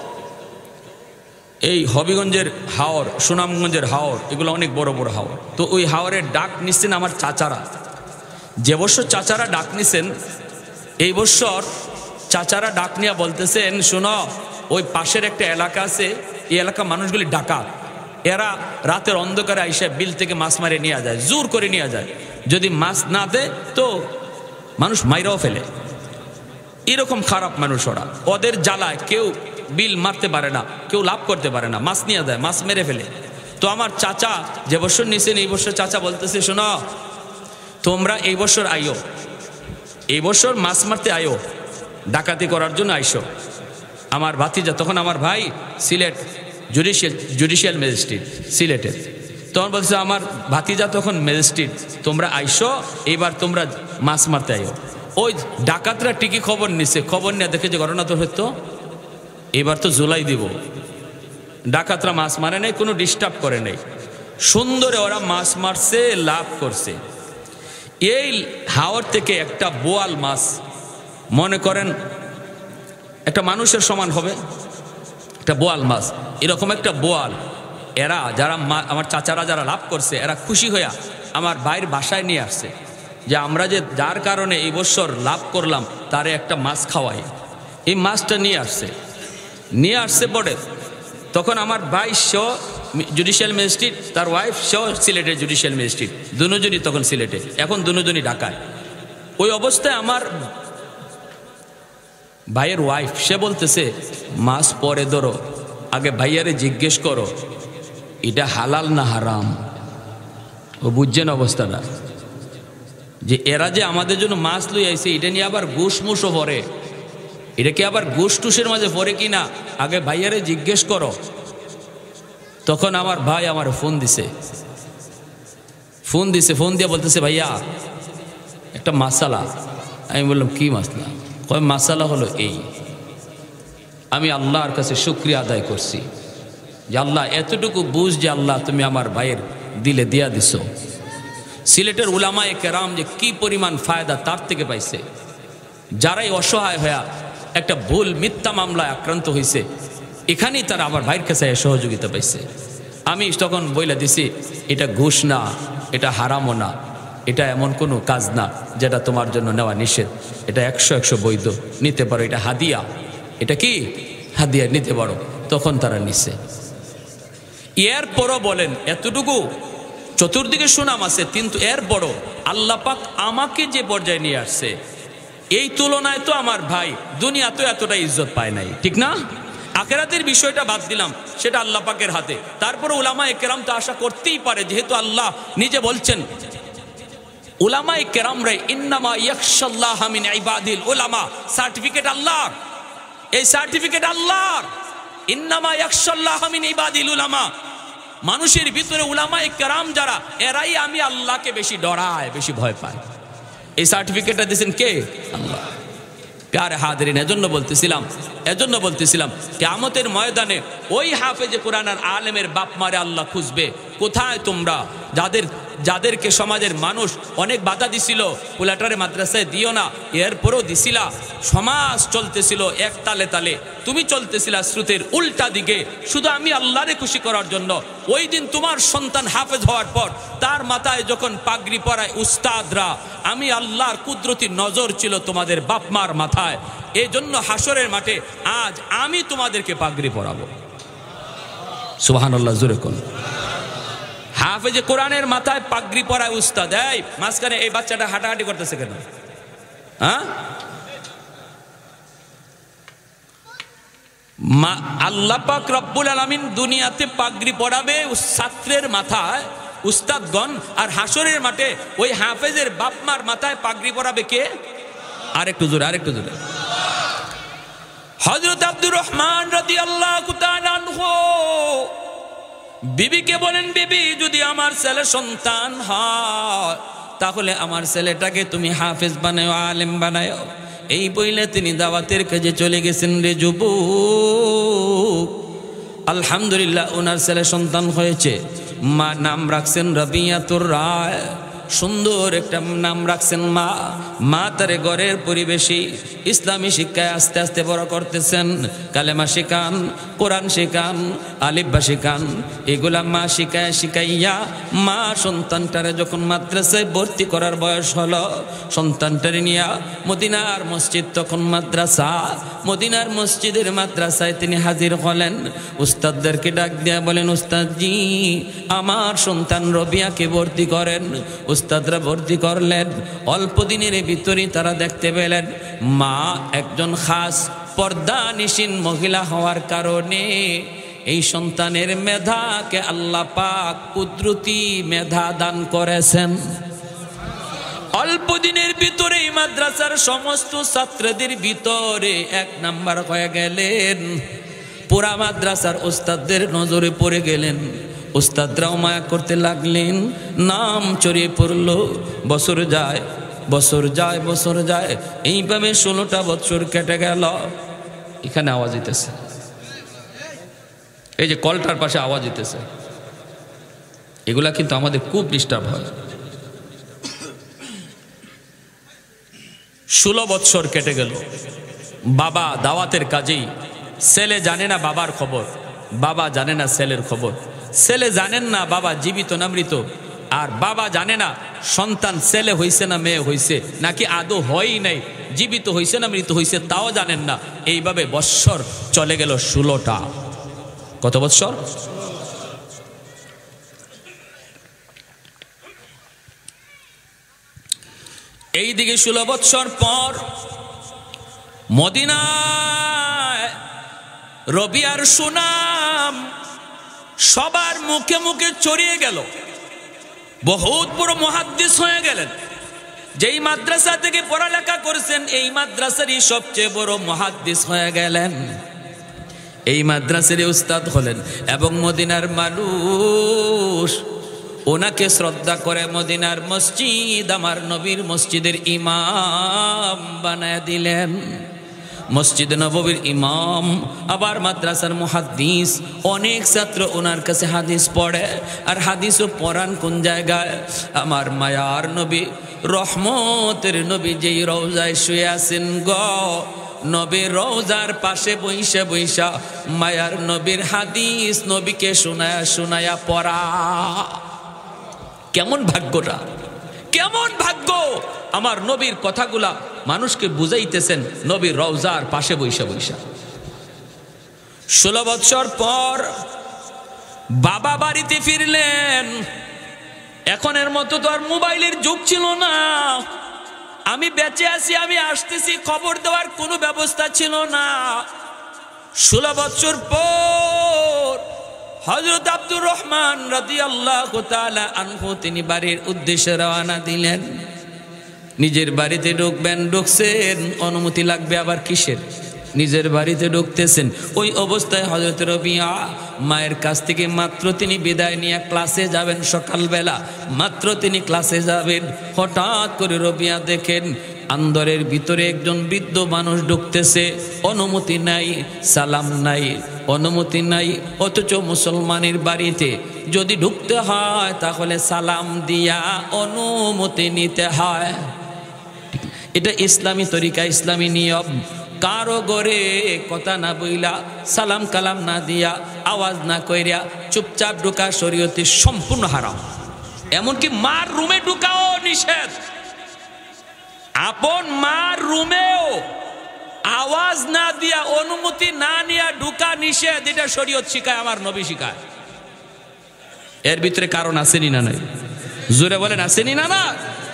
এই হবিগঞ্জের হাওর, সুনামগঞ্জের হাওর, এগুলো অনেক বড় বড় হাওর। তো ওই হাওরের ডাক নিচ্ছেন আমার চাচারা। যে বছর চাচারা ডাক নিছেন, এই বছর চাচারা ডাক নিয়ে বলতেছেন, শোনো, ওই পাশের একটা এলাকা আছে, এই এলাকা মানুষগুলি ডাকাত, এরা রাতের অন্ধকারে আইসা বিল থেকে মাছ মারে নিয়ে যায়, জোর করে নিয়ে যায়। যদি মাছ না দেয় তো মানুষ মাইরাও ফেলে। এরকম খারাপ মানুষ ওরা, ওদের জ্বালায় কেউ বিল মারতে পারে না, কেউ লাভ করতে পারে না, মাছ নিয়ে যায়, মাছ মেরে ফেলে। তো আমার চাচা যে বছর নিছেন, এই বছর চাচা বলতেছে, শোনো, তোমরা এই বছর আইও, এই বছর মাছ মারতে আইও, ডাকাতি করার জন্য আইসো। আমার ভাতিজা, তখন আমার ভাই সিলেট জুডিশিয়াল জুডিশিয়াল ম্যাজিস্ট্রেট সিলেটের, তখন বলছে আমার ভাতিজা তখন ম্যাজিস্ট্রেট, তোমরা আইসো, এইবার তোমরা মাছ মারতে আইও। ওই ডাকাতরা টিকি খবর নিছে, খবর নিয়ে দেখে যে ঘটনা তো হতো, এবার তো জুলাই দিব। ডাকাতরা মাছ মারে নাই, কোনো ডিস্টার্ব করে নাই, সুন্দরে ওরা মাছ মারছে, লাভ করছে। এই হাওর থেকে একটা বোয়াল মাছ, মনে করেন একটা মানুষের সমান হবে, একটা বোয়াল মাছ, এরকম একটা বোয়াল, এরা যারা আমার চাচারা যারা লাভ করছে, এরা খুশি হইয়া আমার ভাইয়ের বাসায় নিয়ে আসছে, যে আমরা যে যার কারণে এই বছর লাভ করলাম তারে একটা মাছ খাওয়াই। এই মাছটা নিয়ে আসছে, নিয়ে আসছে পরে তখন আমার ভাই সেও জুডিশিয়াল ম্যাজিস্ট্রেট, তার ওয়াইফ সেও সিলেটের জুডিশিয়াল ম্যাজিস্ট্রেট, দুজনই তখন সিলেটে, এখন দুজনই ঢাকায়। ওই অবস্থায় আমার ভাইয়ের ওয়াইফ সে বলতেছে, মাছ পরে ধরো, আগে ভাইয়ারে জিজ্ঞেস করো এটা হালাল না হারাম। ও বুঝছেন অবস্থাটা, যে এরা যে আমাদের জন্য মাছ লই আইছে, এটা নিয়ে আবার ঘুষ মুসও পরে, এটা কি আবার ঘুষ টুসের মাঝে পরে কিনা, আগে ভাইয়ারে জিজ্ঞেস করো। তখন আমার ভাই আমার ফোন দিছে, ফোন দিছে ফোন দিয়ে বলতেছে, ভাইয়া একটা মাসালা। আমি বললাম, কি মাসলা? কয় মাসালা হলো এই, আমি আল্লাহর কাছে শুকরিয়া আদায় করছি যে আল্লাহ এতটুকু বুঝ যে আল্লাহ তুমি আমার ভাইয়ের দিলে দিয়া দিছো। সিলেটের উলামায়ে কেরাম যে কি পরিমাণ ফায়দা তার থেকে পাইছে, যারাই অসহায় হয়ে একটা ভুল মিথ্যা মামলায় আক্রান্ত হয়েছে, এখানেই তারা আমার ভাইয়ের কাছে সহযোগিতা পাইছে। আমি তখন বইলা দিছি, এটা ঘুষ না, এটা হারামও না, এটা এমন কোনো কাজ না যেটা তোমার জন্য নেওয়া নিষেধ, এটা একশো একশো বৈধ, নিতে পারো, এটা হাদিয়া, এটা কি হাদিয়া, নিতে পারো। তখন তারা নিছে। এরপরও বলেন, এতটুকু চতুর্দিকে সুনাম আছে, কিন্তু এর বড় আল্লাহ পাক আমাকে যে পর্যায়ে নিয়ে আসছে, এই তুলনায় তো আমার ভাই দুনিয়া তো এতটা ইজ্জত পায় নাই, ঠিক না? আখিরাতের বিষয়টা বাদ দিলাম, সেটা আল্লাহ পাকের হাতে। তারপরে উলামায়ে কেরাম তো আশা করতেই পারে, যেহেতু আল্লাহ নিজে বলছেন, উলামায়ে কেরামরা ইন্নামা ইয়াখশাল্লাহ মিন ইবাদিল উলামা, সার্টিফিকেট আল্লাহর, এই সার্টিফিকেট আল্লাহর। ইন্নামা ইয়াখশাল্লাহ মিন ইবাদিল উলামা, মানুষের ভিতরে উলামায়ে কেরাম যারা, এরাই আমি আল্লাহকে বেশি ডরায়, বেশি ভয় পায়। এই সার্টিফিকেটটা দিয়েছেন কে? আল্লাহ। প্যারে হাজিরিন, এজন্য বলতেছিলাম এজন্য বলতেছিলাম কিয়ামতের ময়দানে ওই হাফেজে কোরআন আর আলেমের বাপ মারে আল্লাহ খুঁজবে, কোথায় তোমরা যাদের যাদেরকে সমাজের মানুষ অনেক বাধা দিছিল, পোলাটারে মাদ্রাসায় দিও না, এরপরও দিছিলা, সমাজ চলতেছিল এক তালে তালে, তুমি চলতেছিলা স্রোতের উল্টা দিকে, শুধু আমি আল্লাহরে খুশি করার জন্য। ওই দিন তোমার সন্তান হাফেজ হওয়ার পর তার মাথায় যখন পাগড়ি পরায় উস্তাদরা, আমি আল্লাহর কুদরতি নজর ছিল তোমাদের বাপ মার মাথায়। এই জন্য হাসরের মাঠে আজ আমি তোমাদেরকে পাগড়ি পরাবো। সুবহানাল্লাহ, জোরে কোন। হাফেজে কোরআনের মাথায় পাগড়ি পরায় উস্তাদ। এই মাঝখানে এই বাচ্চাটা হাঁটাহাঁটি করতেছে কেন? হ্যাঁ, আল্লাহ পাক রব্বুল আলামিন দুনিয়াতে পাগড়ি পরাবে ছাত্রের মাথায় উস্তাদগণ, আর হাসরের মাঠে ওই হাফেজের বাপমার মাথায় পাগড়ি পরাবে কে? আরেকটু জোরে, আরেকটু জোরে। হযরত আব্দুর রহমান রাদিয়াল্লাহু তাআলা আনহু বিবিকে বলেন, বিবি যদি আমার ছেলে সন্তান হয় তাহলে আমার ছেলেটাকে তুমি হাফেজ বানাও, আলেম বানাও। এই বইলে তিনি দাওয়াতের কাজে চলে গেছেন। রে যুবক, আলহামদুলিল্লাহ ওনার ছেলে সন্তান হয়েছে। মা নাম রাখছেন রবিয়াতুর রায়, সুন্দর একটা নাম রাখছেন মা। মা তারে ঘরের পরিবেশে ইসলামী শিক্ষায় আস্তে আস্তে বড় করতেছেন। কালেমা শিখান, কোরআন শিখান, আলিফবা শিখান, এগুলা মা শিখায় শিখাইয়া মা সন্তানটারে যখন মাদ্রাসায় ভর্তি করার বয়স হলো, সন্তানটারে নিয়া মদিনার মসজিদ তখন মাদ্রাসা, মদিনার মসজিদের মাদ্রাসায় তিনি হাজির হলেন। উস্তাদদেরকে ডাক দিয়া বলেন, উস্তাদজি আমার সন্তান রবিয়াকে ভর্তি করেন। উস্তাদরা ভর্তি করলেন। অল্প দিনের ভিতরে তারা দেখতে পেলেন মা একজন খাস পর্দানিশীন মহিলা হওয়ার কারণে এই সন্তানের মেধাকে আল্লাহ পাক কুদরতি মেধা দান করেছেন। অল্প দিনের ভিতরে মাদ্রাসার সমস্ত ছাত্রদের ভিতরে এক নাম্বার হয়ে গেলেন। পুরা মাদ্রাসার উস্তাদদের নজরে পড়ে গেলেন। উস্তাদরাও মায়া করতে লাগলেন, নাম ছড়িয়ে পড়ল। বছর যায়, বছর যায়, বছর যায়, এইভাবে ষোলোটা বছর কেটে গেল। এখানে আওয়াজ দিতেছে, এই যে কলটার পাশে আওয়াজ দিতেছে, এগুলা কিন্তু আমাদের খুব ডিস্টার্ব হয়। ষোলো বছর কেটে গেল। বাবা দাওয়াতের কাজেই, ছেলে জানে না বাবার খবর, বাবা জানে না ছেলের খবর, ছেলে জানেন না বাবা জীবিত না মৃত, আর বাবা জানে না সন্তান ছেলে হইছে না মেয়ে হইছে, নাকি আদৌ হয়ই নাই, জীবিত হইছে না মৃত হইছে তাও জানেন না। এইভাবে বৎসর চলে গেল ষোলোটা। কত বৎসর? এইদিকে ষোলো বৎসর পর মদিনায় রবিয়ার সুনাম সবার মুখে মুখে ছড়িয়ে গেল। বহুত বড় মুহাদ্দিস হয়ে গেলেন। যেই মাদ্রাসা থেকে পড়ালেখা করেছেন এই মাদ্রাসারই সবচেয়ে বড় মুহাদ্দিস হয়ে গেলেন। এই মাদ্রাসারই উস্তাদ হলেন এবং মদিনার মানুষ ওনাকে শ্রদ্ধা করে মদিনার মসজিদ আমার নবীর মসজিদের ইমাম বানায় দিলেন। মসজিদ নববীর ইমাম, আবার মাদ্রাসার মুহাদ্দিস। অনেক ছাত্র ওনার কাছে হাদিস পড়ে, আর হাদিসও পড়ান কোন জায়গায়? আমার মায়ার নবী রহমতের নবী যেই রওজায় শুয়ে আছেন গ, নবীর রওজার পাশে বইসা বইসা মায়ার নবীর হাদিস নবীকে শোনায়া শোনায়া পড়া। কেমন ভাগ্যটা, কেমন ভাগ্য! আমার নবীর কথাগুলা মানুষকে বুঝাইতেছেন নবীর রওজার পাশে বইসা বইসা। ষোলো বৎসর পর বাবা বাড়িতে ফিরলেন। এখনের মতো তো আর মোবাইলের যুগ ছিল না। আমি বেঁচে আছি, আমি আসতেছি, খবর দেওয়ার কোনো ব্যবস্থা ছিল না। ষোলো বৎসর পর হযরত আব্দুর রহমান রাদিয়াল্লাহু তাআলা আনহু তিনি বাড়ির উদ্দেশ্যে রওনা দিলেন। নিজের বাড়িতে ঢুকবেন, ঢুকছেন, অনুমতি লাগবে আবার কিসের? নিজের বাড়িতে ঢুকতেছেন। ওই অবস্থায় হযরত রবিয়া মায়ের কাছ থেকে মাত্র তিনি বিদায় নিয়ে ক্লাসে যাবেন। সকালবেলা মাত্র তিনি ক্লাসে যাবেন, হঠাৎ করে রবিয়া দেখেন আন্দরের ভিতরে একজন বৃদ্ধ মানুষ ঢুকতেছে, অনুমতি নাই, সালাম নাই, অনুমতি নাই। অথচ মুসলমানের বাড়িতে যদি ঢুকতে হয় তাহলে সালাম দিয়া অনুমতি নিতে হয়। এটা ইসলামী তরিকা, ইসলামী নিয়ম। কারো ঘরে কথা না বইলা, সালাম কালাম না দিয়া, আওয়াজ না কইরা চুপচাপ ঢুকা শরীয়তে সম্পূর্ণ হারাম। এমনকি মার রুমে ঢুকাও নিষেধ। আপন মার রুমেও আওয়াজ না দিয়া, অনুমতি না নিয়া ঢুকা নিষেধ। এটা শরীয়ত শিখায়, আমার নবী শিখায়। এর ভিতরে কারণ আসেনি না নাই? জোরে বলেন আসেনি না না?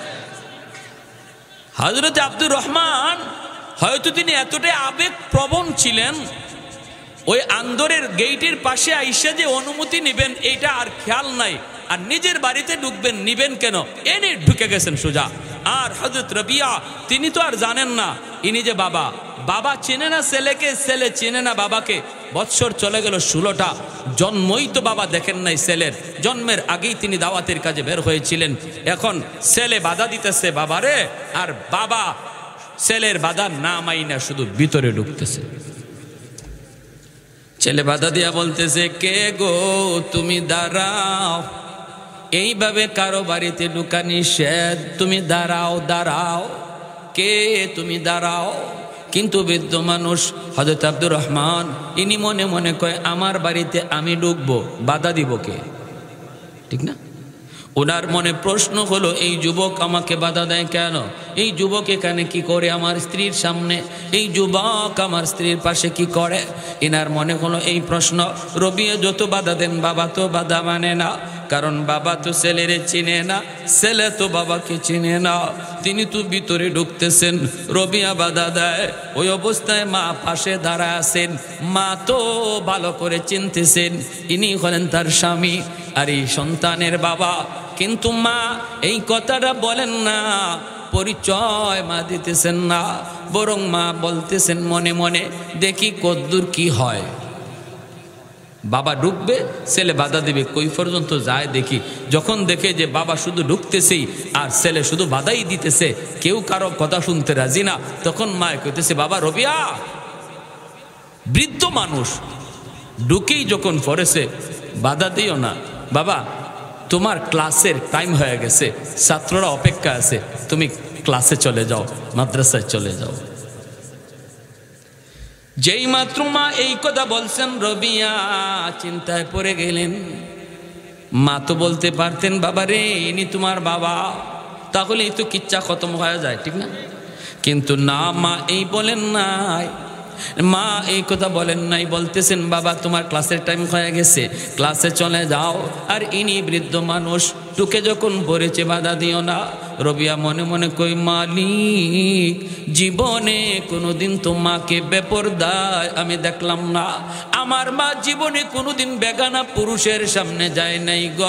হযরত আব্দুর রহমান হয়তো তিনি এতটাই আবেগ প্রবণ ছিলেন, ওই আন্দরের গেটের পাশে আইসা যে অনুমতি নেবেন এটা আর খেয়াল নাই, আর নিজের বাড়িতে ঢুকবেন, নিবেন কেন, এনে ঢুকে গেছেন সোজা। আর হযরত রবিয়া তিনি তো আর জানেন না ইনি যে বাবা, বাবা চেনে না ছেলেকে, ছেলে চেনে না বাবাকে। বৎসর চলে গেল ষোলোটা, জন্মই তো বাবা দেখেন নাই ছেলের, জন্মের আগেই তিনি দাওয়াতের কাজে বের হয়েছিলেন। এখন ছেলে বাধা দিতেছে বাবারে, আর বাবা ছেলের বাধা না মাইনা শুধু ভিতরে ঢুকতেছে। ছেলে বাধা দিয়া বলতেছে, কে গো তুমি দাঁড়াও, এইভাবে কারো বাড়িতে ঢুকা নিষেধ, তুমি দাঁড়াও দাঁড়াও, কে তুমি দাঁড়াও। কিন্তু বৃদ্ধ মানুষ হযরত আব্দুর রহমান ইনি মনে মনে কয়, আমার বাড়িতে আমি ঢুকবো, বাধা দিব কে? ঠিক না? ওনার মনে প্রশ্ন হলো, এই যুবক আমাকে বাধা দেয় কেন? এই যুবক এখানে কি করে আমার স্ত্রীর সামনে? এই যুবক আমার স্ত্রীর পাশে কি করে? এনার মনে হলো এই প্রশ্ন। রবিয়া যত বাধা দেন বাবা তো বাধা মানে না, কারণ বাবা তো ছেলেরে চিনে না, ছেলে তো বাবাকে চিনে না। তিনি তো ভিতরে ঢুকতেছেন, রবিয়া বাধা দেয়। ওই অবস্থায় মা পাশে দাঁড়ায় আছেন, মা তো ভালো করে চিনতেছেন ইনি হলেন তার স্বামী আর এই সন্তানের বাবা। কিন্তু মা এই কথাটা বলেন না, পরিচয় মা দিতেছেন না, বরং মা বলতেছেন মনে মনে, দেখি কদ্দূর কি হয়। বাবা ঢুকবে, ছেলে বাধা দেবে, কই পর্যন্ত যায় দেখি। যখন দেখে যে বাবা শুধু ঢুকতেছেই আর ছেলে শুধু বাধাই দিতেছে, কেউ কারো কথা শুনতে রাজি না, তখন মা কইতেছে, বাবা রবিয়া। বৃদ্ধ মানুষ ঢুকেই যখন পড়েছে, বাধা দিও না বাবা, তোমার ক্লাসের টাইম হয়ে গেছে, ছাত্ররা অপেক্ষা আছে, তুমি ক্লাসে চলে যাও, মাদ্রাসায় চলে যাও। যেই মাত্র মা এই কথা বলছেন, রবিয়া চিন্তায় পড়ে গেলেন। মা তো বলতে পারতেন, বাবা রে ইনি তোমার বাবা, তাহলে এই তো কিচ্ছা খতম হয়ে যায়, ঠিক না? কিন্তু না, মা এই বলেন নাই, মা এই কথা বলেন নাই, বলতেছেন বাবা তোমার ক্লাসের টাইম হয়ে গেছে, ক্লাসে চলে যাও। আর ইনি বৃদ্ধ মানুষ টুকে যখন পড়েছে, বাধা দিও না। রবিয়া মনে মনে কই, মালিক জীবনে কোনোদিন তো মাকে বেপরদায় আমি দেখলাম না, আমার মা জীবনে কোনোদিন বেগানা পুরুষের সামনে যায় নাই গ।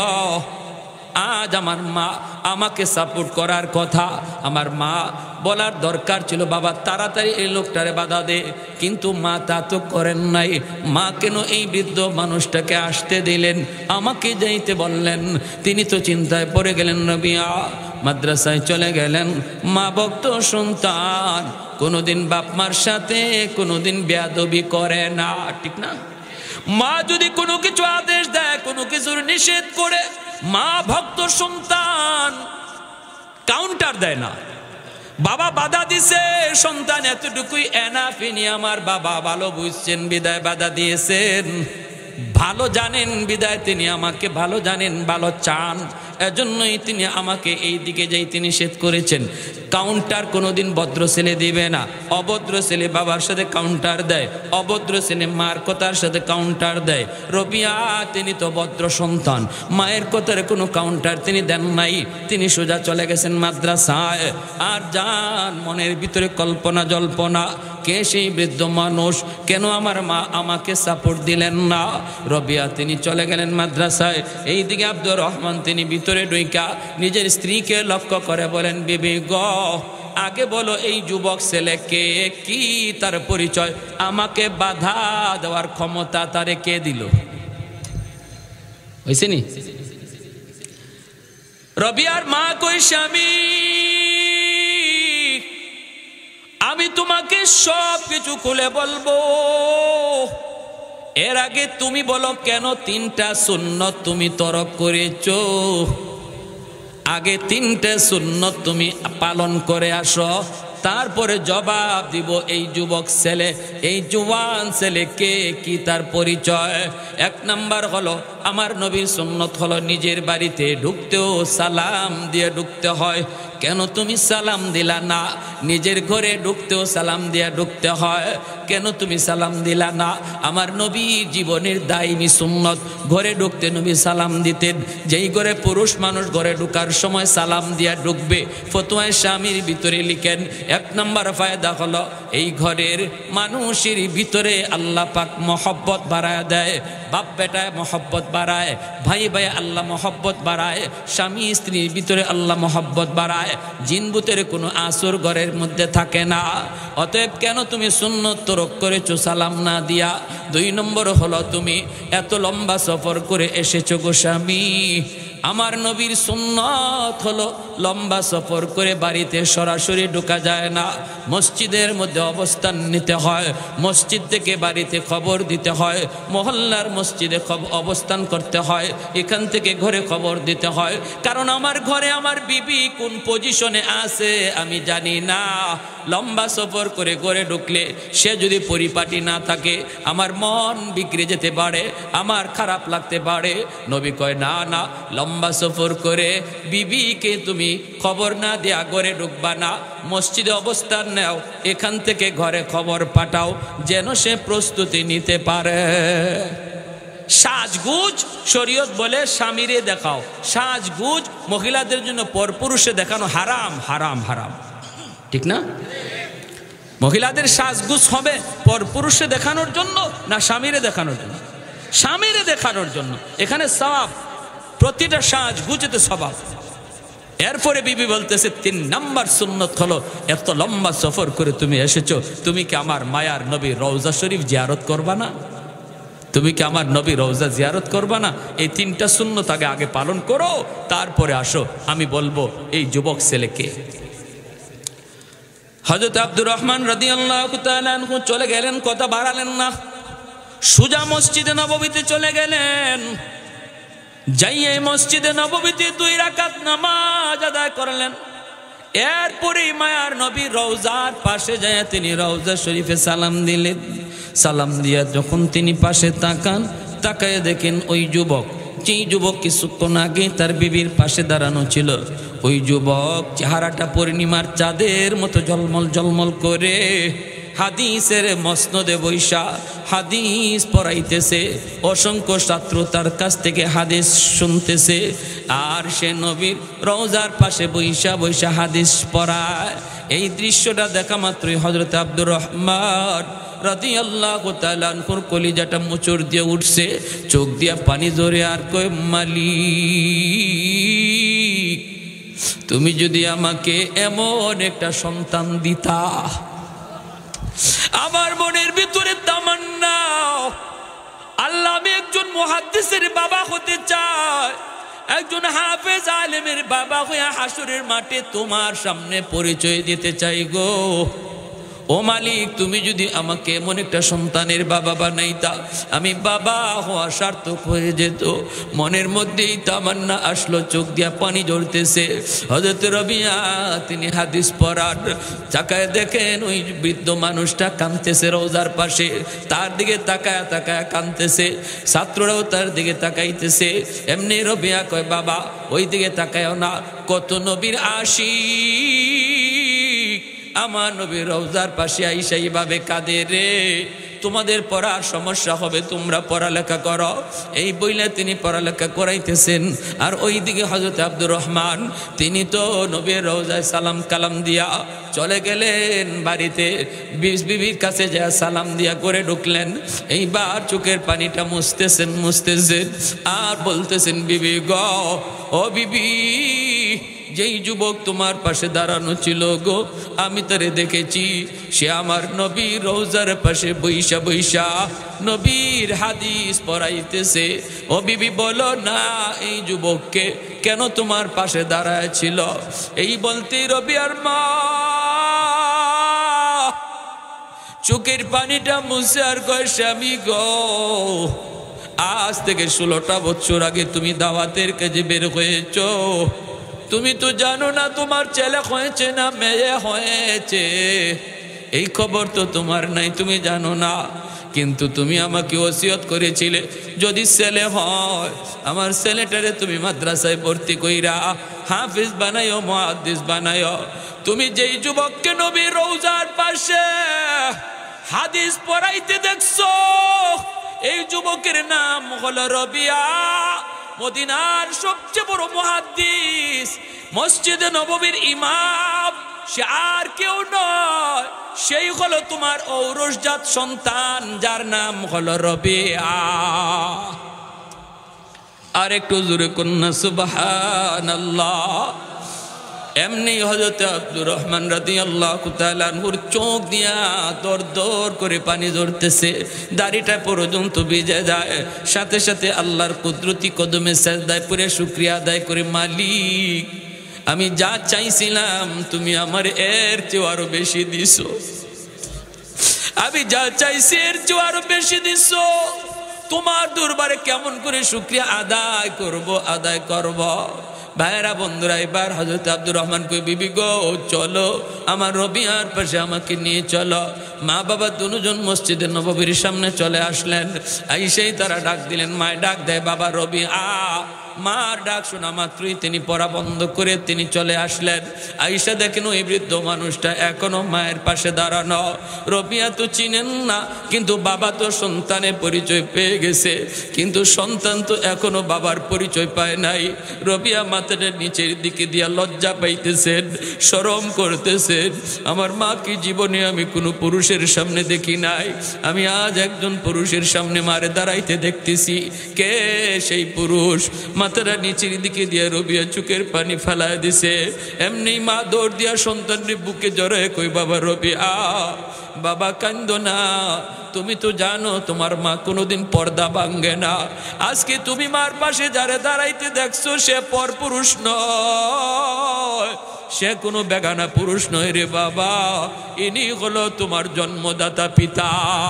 আজ আমার মা আমাকে সাপোর্ট করার কথা, আমার মা বলার দরকার ছিল বাবা তাড়াতাড়ি এই লোকটারে বাধা দে, কিন্তু মা তা তো করেন নাই। মা কেন এই বৃদ্ধ মানুষটাকে আসতে দিলেন, আমাকে যাইতে বললেন? তিনি তো চিন্তায় পড়ে গেলেন। রবিয়া মাদ্রাসায় চলে গেলেন। মা ভক্ত সন্তান কোনোদিন বাপ মার সাথে কোনোদিন বেয়াদবি করে না, ঠিক না? মা যদি কোনো কিছু আদেশ দেয়, কোনো কিছুর নিষেধ করে, মা ভক্ত সন্তান কাউন্টার দেয় না। বাবা বাধা দিছে, সন্তান এতটুকুই এনাফিনি, আমার বাবা ভালো বুঝছেন বিদায় বাধা দিয়েছেন, ভালো জানেন বিদায় তিনি আমাকে ভালো জানেন, ভালো চান, এজন্যই তিনি আমাকে এই দিকে যাইতে নিষেধ করেছেন। কাউন্টার কোনোদিন ভদ্র ছেলে দিবে না। অভদ্র ছেলে বাবার সাথে কাউন্টার দেয়, অভদ্র ছেলে মার কথার সাথে কাউন্টার দেয়। রবিয়া তিনি তো ভদ্র সন্তান, মায়ের কথার কোনো কাউন্টার তিনি দেন নাই। তিনি সোজা চলে গেছেন মাদ্রাসায়। আর যান মনের ভিতরে কল্পনা জল্পনা, কে সেই বৃদ্ধ মানুষ, কেন আমার মা আমাকে সাপোর্ট দিলেন না। রবিয়া তিনি চলে গেলেন মাদ্রাসায়। এইদিকে আব্দুর রহমান তিনি ভিতরে ঢুইকা নিজের স্ত্রীকে লক্ষ্য করে বলেন, বিবি গ আগে বলো এই যুবক ছেলেকে কি তার পরিচয়, আমাকে বাধা দেওয়ার ক্ষমতা তারে কে দিল? হইছে নি? রবিয়ার মা কই, স্বামী তোমাকে সব কিছু খুলে বলবো। এর আগে তুমি বলো কেন তিনটা সুন্নত তুমি তরক করেছো? আগে তিনটা সুন্নত তুমি পালন করে আসো, তারপরে জবাব দিব এই যুবক ছেলে, এই জওয়ান ছেলে কে, কি তার পরিচয়। এক নাম্বার হলো আমার নবীর সুন্নত হলো নিজের বাড়িতে ঢুকতেও সালাম দিয়ে ঢুকতে হয়। কেন তুমি সালাম দিলা না? নিজের ঘরে ঢুকতেও সালাম দিয়ে ঢুকতে হয়, কেন তুমি সালাম দিলা না? আমার নবীর জীবনের দায়নি সুন্নত, ঘরে ঢুকতে নবী সালাম দিতেন। যেই ঘরে পুরুষ মানুষ ঘরে ঢুকার সময় সালাম দিয়া ঢুকবে, ফতোয়ায়ে স্বামীর ভিতরে লিখেন এক নম্বর ফায়দা হলো এই ঘরের মানুষের ভিতরে আল্লাহ পাক মহব্বত বাড়ায় দেয়, বাপ বেটায় মহব্বত বাড়ায়, ভাই ভাই আল্লাহ মহব্বত বাড়ায়, স্বামী স্ত্রীর ভিতরে আল্লাহ মহব্বত বাড়ায়, জিনবুতের কোনো আসর ঘরের মধ্যে থাকে না। অতএব কেন তুমি সুন্নত তরক করেছো সালাম না দিয়া? দুই নম্বর হলো তুমি এত লম্বা সফর করে এসেছো গো স্বামী, আমার নবীর সুন্নত হলো লম্বা সফর করে বাড়িতে সরাসরি ঢোকা যায় না, মসজিদের মধ্যে অবস্থান নিতে হয়, মসজিদ থেকে বাড়িতে খবর দিতে হয়, মহল্লার মসজিদে অবস্থান করতে হয়, এখান থেকে ঘরে খবর দিতে হয়। কারণ আমার ঘরে আমার বিবি কোন পজিশনে আছে আমি জানি না। লম্বা সফর করে ঘরে ঢুকলে সে যদি পরিপাটি না থাকে আমার মন বিগড়ে যেতে পারে, আমার খারাপ লাগতে পারে। নবী কয় না না, লম্বা সফর করে বিবিকে তুমি খবর না দিয়া ঘরে ঢুকবা না, মসজিদে অবস্থান নাও, এখান থেকে ঘরে খবর পাঠাও যেন সে প্রস্তুতি নিতে পারে। সাজগুজ শরীয়ত বলে স্বামীরে দেখাও, সাজগুজ মহিলাদের জন্য পরপুরুষে দেখানো হারাম হারাম হারাম, ঠিক না? মহিলাদের সাজগুজ হবে পরপুরুষে দেখানোর জন্য না স্বামীরে দেখানোর জন্য? স্বামীরে দেখানোর জন্য। এখানে সওয়াব, প্রতিটা সাজগুজেতে সওয়াব। এরপরে বিবি বলতেছে তিন নাম্বার সুন্নত হলো এত লম্বা সফর করে তুমি এসেছো, তুমি কি আমার মায়ার নবী রওজা শরীফ জিয়ারত করবা না? তুমি কি আমার নবী রওজা জিয়ারত করবা না? এই তিনটা সুন্নত আগে আগে পালন করো, তারপরে আসো। আমি বলবো এই যুবক ছেলেকে। হযরত আব্দুর রহমান রাদিয়াল্লাহু তাআলা আনহু চলে গেলেন, কথা বাড়ালেন না, সুজা মসজিদে নববীতে চলে গেলেন। যাইয়ে মসজিদে নববীতে দুই রাকাত নামাজ আদায় করলেন। এরপরে মায়ার নবী রওজার পাশে যায় তিনি রওজা শরীফে সালাম দিলেন। সালাম দিয়া যখন তিনি পাশে তাকান, তাকায় দেখেন ওই যুবক, যেই যুবক কিছুক্ষণ আগে তার বিবির পাশে দাঁড়ানো ছিল, ওই যুবক চেহারাটা পূর্ণিমার চাঁদের মতো ঝলমল ঝলমল করে হাদিসের মসনদে বৈশা হাদিস পড়াইতেছে। অসংখ্য ছাত্র তার কাছ থেকে হাদিস শুনতেছে, আর সে নবীর রওজার পাশে বৈশা বৈশা হাদিস পড়ায়। এই দৃশ্যটা দেখা মাত্রই হযরত আব্দুর রহমান রাদিয়াল্লাহু তাআলা আনহুর কলিজাটা মোচড় দিয়ে উঠছে, চোখ দিয়া পানি ঝরে, আর কয় মালিক তুমি যদি আমাকে এমন একটা সন্তান দিতা। আমার মনের ভিতরে তামান্না, আল্লাহ আমি একজন মুহাদ্দিসের বাবা হতে চাই, একজন হাফেজ আলেমের বাবা হয়ে হাসরের মাঠে তোমার সামনে পরিচয় দিতে চাই গো। ও মালিক তুমি যদি আমাকে এমন একটা সন্তানের বাবা বানাইতা, আমি বাবা হওয়া সার্থক হয়ে যেত। মনের মধ্যেই তামান্না আসলো, চোখ দিয়া পানি ঝরতেছে। হযরত রবিয়া তিনি হাদিস পড়ান, তাকায় দেখেন ওই বৃদ্ধ মানুষটা কাঁদতেছে রওজার পাশে, তার দিকে তাকায় তাকায় কাঁদতেছে, ছাত্ররাও তার দিকে তাকাইতেছে। এমনি রবিয়া কয় বাবা ওই দিকে তাকায়ও না, কত নবীর আশিক আমার নবীর রওজার পাশে আইসা এইভাবে কাঁদে রে, তোমাদের পড়ার সমস্যা হবে, তোমরা পড়ালেখা করো। এই বইলে তিনি পড়ালেখা করাইতেছেন। আর ওই দিকে হযরত আব্দুর রহমান তিনি তো নবীর রওজায় সালাম কালাম দিয়া চলে গেলেন বাড়িতে, বিবির কাছে যা সালাম দিয়া করে ঢুকলেন। এইবার চোখের পানিটা মুছতেছেন মুছতেছেন আর বলতেছেন বিবি গ, ও বিবি যেই যুবক তোমার পাশে দাঁড়ানো ছিল গো, আমি তারে দেখেছি, সে আমার নবীর রওজার পাশে বৈশা বৈশা নবীর হাদিস পড়াইতেছে। ও বিবি বলো না এই যুবককে কেন তোমার পাশে দাঁড়ায় ছিল? এই বলতে রবিয়ার মা চোখের পানিটা মুছে আর কয় স্বামী গো, আজ থেকে ষোলোটা বছর আগে তুমি দাওয়াতের কাজে বের হয়েছ, তুমি তো জানো না তোমার ছেলে হয়েছে না মেয়ে হয়েছে, এই খবর তো তোমার নাই, তুমি জানো না। কিন্তু তুমি আমাকে ওসিয়ত করেছিলে যদি ছেলে হয় আমার ছেলেটারে তুমি মাদ্রাসায় ভর্তি কইরা হাফিজ বানাইও, মুহাদ্দিস বানাইও। তুমি যেই যুবককে নবীর রওজার পাশে হাদিস পড়াইতে দেখছো, এই যুবকের নাম হলো রবিয়া, মদিনার সবচেয়ে বড় মুহাদ্দিস, মসজিদে নববীর ইমাম, সে আর কেউ নয়, সেই হলো তোমার ঔরসজাত সন্তান যার নাম হলো রবিয়া। আর একটু জোরে কন্যা সুবহানাল্লাহ। এমনি হযরত আব্দুর রহমান রাদিয়াল্লাহু তাআলা আনহুর চোখ দিয়া দর দর করে পানি ঝরতেছে, দাড়িটা পর্যন্ত ভিজে যায়। সাথে সাথে আল্লাহর কুদরতি কদমে সাজদায় পড়ে শুকরিয়া আদায় করে, মালিক আমি যা চাইছিলাম তুমি আমার এর চেয়ে আরো বেশি দিছো, আমি যা চাইছি এর চেয়ে আরো বেশি দিছো, তোমার দরবারে কেমন করে শুকরিয়া আদায় করব আদায় করব। ভাইরা বন্ধুরা, এবার হযরত আব্দুর রহমান কই, বিবি গো চলো আমার রবিয়ার পাশে আমাকে নিয়ে চলো। মা বাবা দুজন মসজিদের নববীর সামনে চলে আসলেন, আইসেই তারা ডাক দিলেন, মায় ডাক দেয় বাবা রবিয়া। মার ডাক শোনা মাত্রই তিনি পড়া বন্ধ করে তিনি চলে আসলেন। আইসা দেখেন ওই বৃদ্ধ মানুষটা এখনো মায়ের পাশে দাঁড়ানো। রবিয়া তো চিনেন না, কিন্তু বাবা তো সন্তানের পরিচয় পেয়ে গেছে, কিন্তু সন্তান তো এখনো বাবার পরিচয় পায় নাই। রবিয়া মাথাটা নিচের দিকে দিয়া লজ্জা পাইতেছেন, শরম করতেছেন, আমার মা কি জীবনে আমি কোনো পুরুষের সামনে দেখি নাই, আমি আজ একজন পুরুষের সামনে মারে দাঁড়াইতে দেখতেছি, কে সেই পুরুষ? মাথাটা নিচের দিকে দিয়া রবিয়া চোখের পানি ফেলায় দিছে। এমনি মা দৌড় দিয়া সন্তানের বুকে জড়ায় কই, বাবা রবিয়া, বাবা কান্দো না, তুমি তো জানো তোমার মা কোনোদিন পর্দা ভাঙ্গে না, আজকে তুমি মার পাশে যারে দাঁড়াইতে দেখছো সে পরপুরুষ নয়, সে কোনো বেগানা পুরুষ নয় রে বাবা, ইনি হলো তোমার জন্মদাতা পিতা।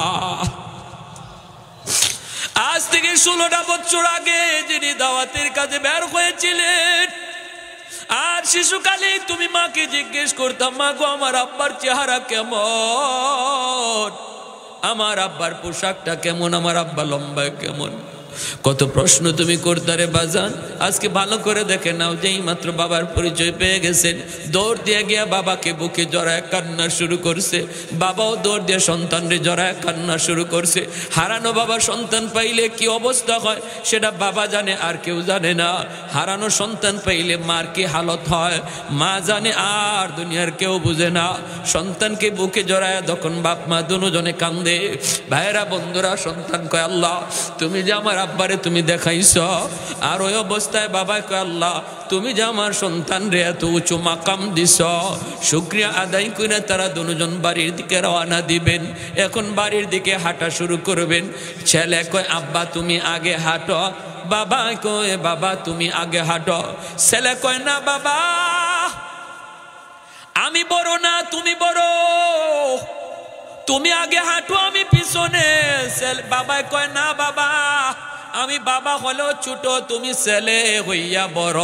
আজ থেকে ষোলোটা বছর আগে যিনি দাওয়াতের কাজে বের হয়েছিলেন, আর শিশুকালে তুমি মাকে জিজ্ঞেস করতাম, মা গো আমার আব্বার চেহারা কেমন, আমার আব্বার পোশাকটা কেমন, আমার আব্বা লম্বা কেমন, কত প্রশ্ন তুমি করতারে বাজান। আজকে ভালো করে দেখে নাও, যেই মাত্র বাবার পরিচয় পেয়ে গেছেন, দৌড় দিয়ে গিয়া বাবাকে বুকে জড়ায় কান্না শুরু করছে, বাবাও দৌড় দিয়ে সন্তানরে জড়ায় কান্না শুরু করছে। হারানো বাবা সন্তান পাইলে কি অবস্থা হয় সেটা বাবা জানে, আর কেউ জানে না। হারানো সন্তান পাইলে মার কি হালত হয় মা জানে, আর দুনিয়ার কেউ বুঝে না। সন্তানকে বুকে জড়ায় তখন বাপ মা দুজনে কান্দে। ভাইয়েরা বন্ধুরা, সন্তান কয়, আল্লাহ তুমি যে আমার আব্বারে তুমি দেখাইছ, আর ওই অবস্থায় বাবা কয়, আল্লাহ তুমি যে আমার সন্তান রে এত উঁচু মাকাম দিছ, শুকরিয়া আদায় করে তারা দুজন বাড়ির দিকে রওনা দিবেন। এখন বাড়ির দিকে হাঁটা শুরু করবেন। ছেলে কয়, আব্বা তুমি আগে হাঁটো, বাবা কয়, বাবা তুমি আগে হাঁটো। ছেলে কয়, না বাবা আমি বড় না তুমি বড়, তুমি আগে হাঁটো আমি পিছনে। বাবা কয়, না বাবা আমি বাবা হলেও ছোট, তুমি ছেলে হইয়া বড়।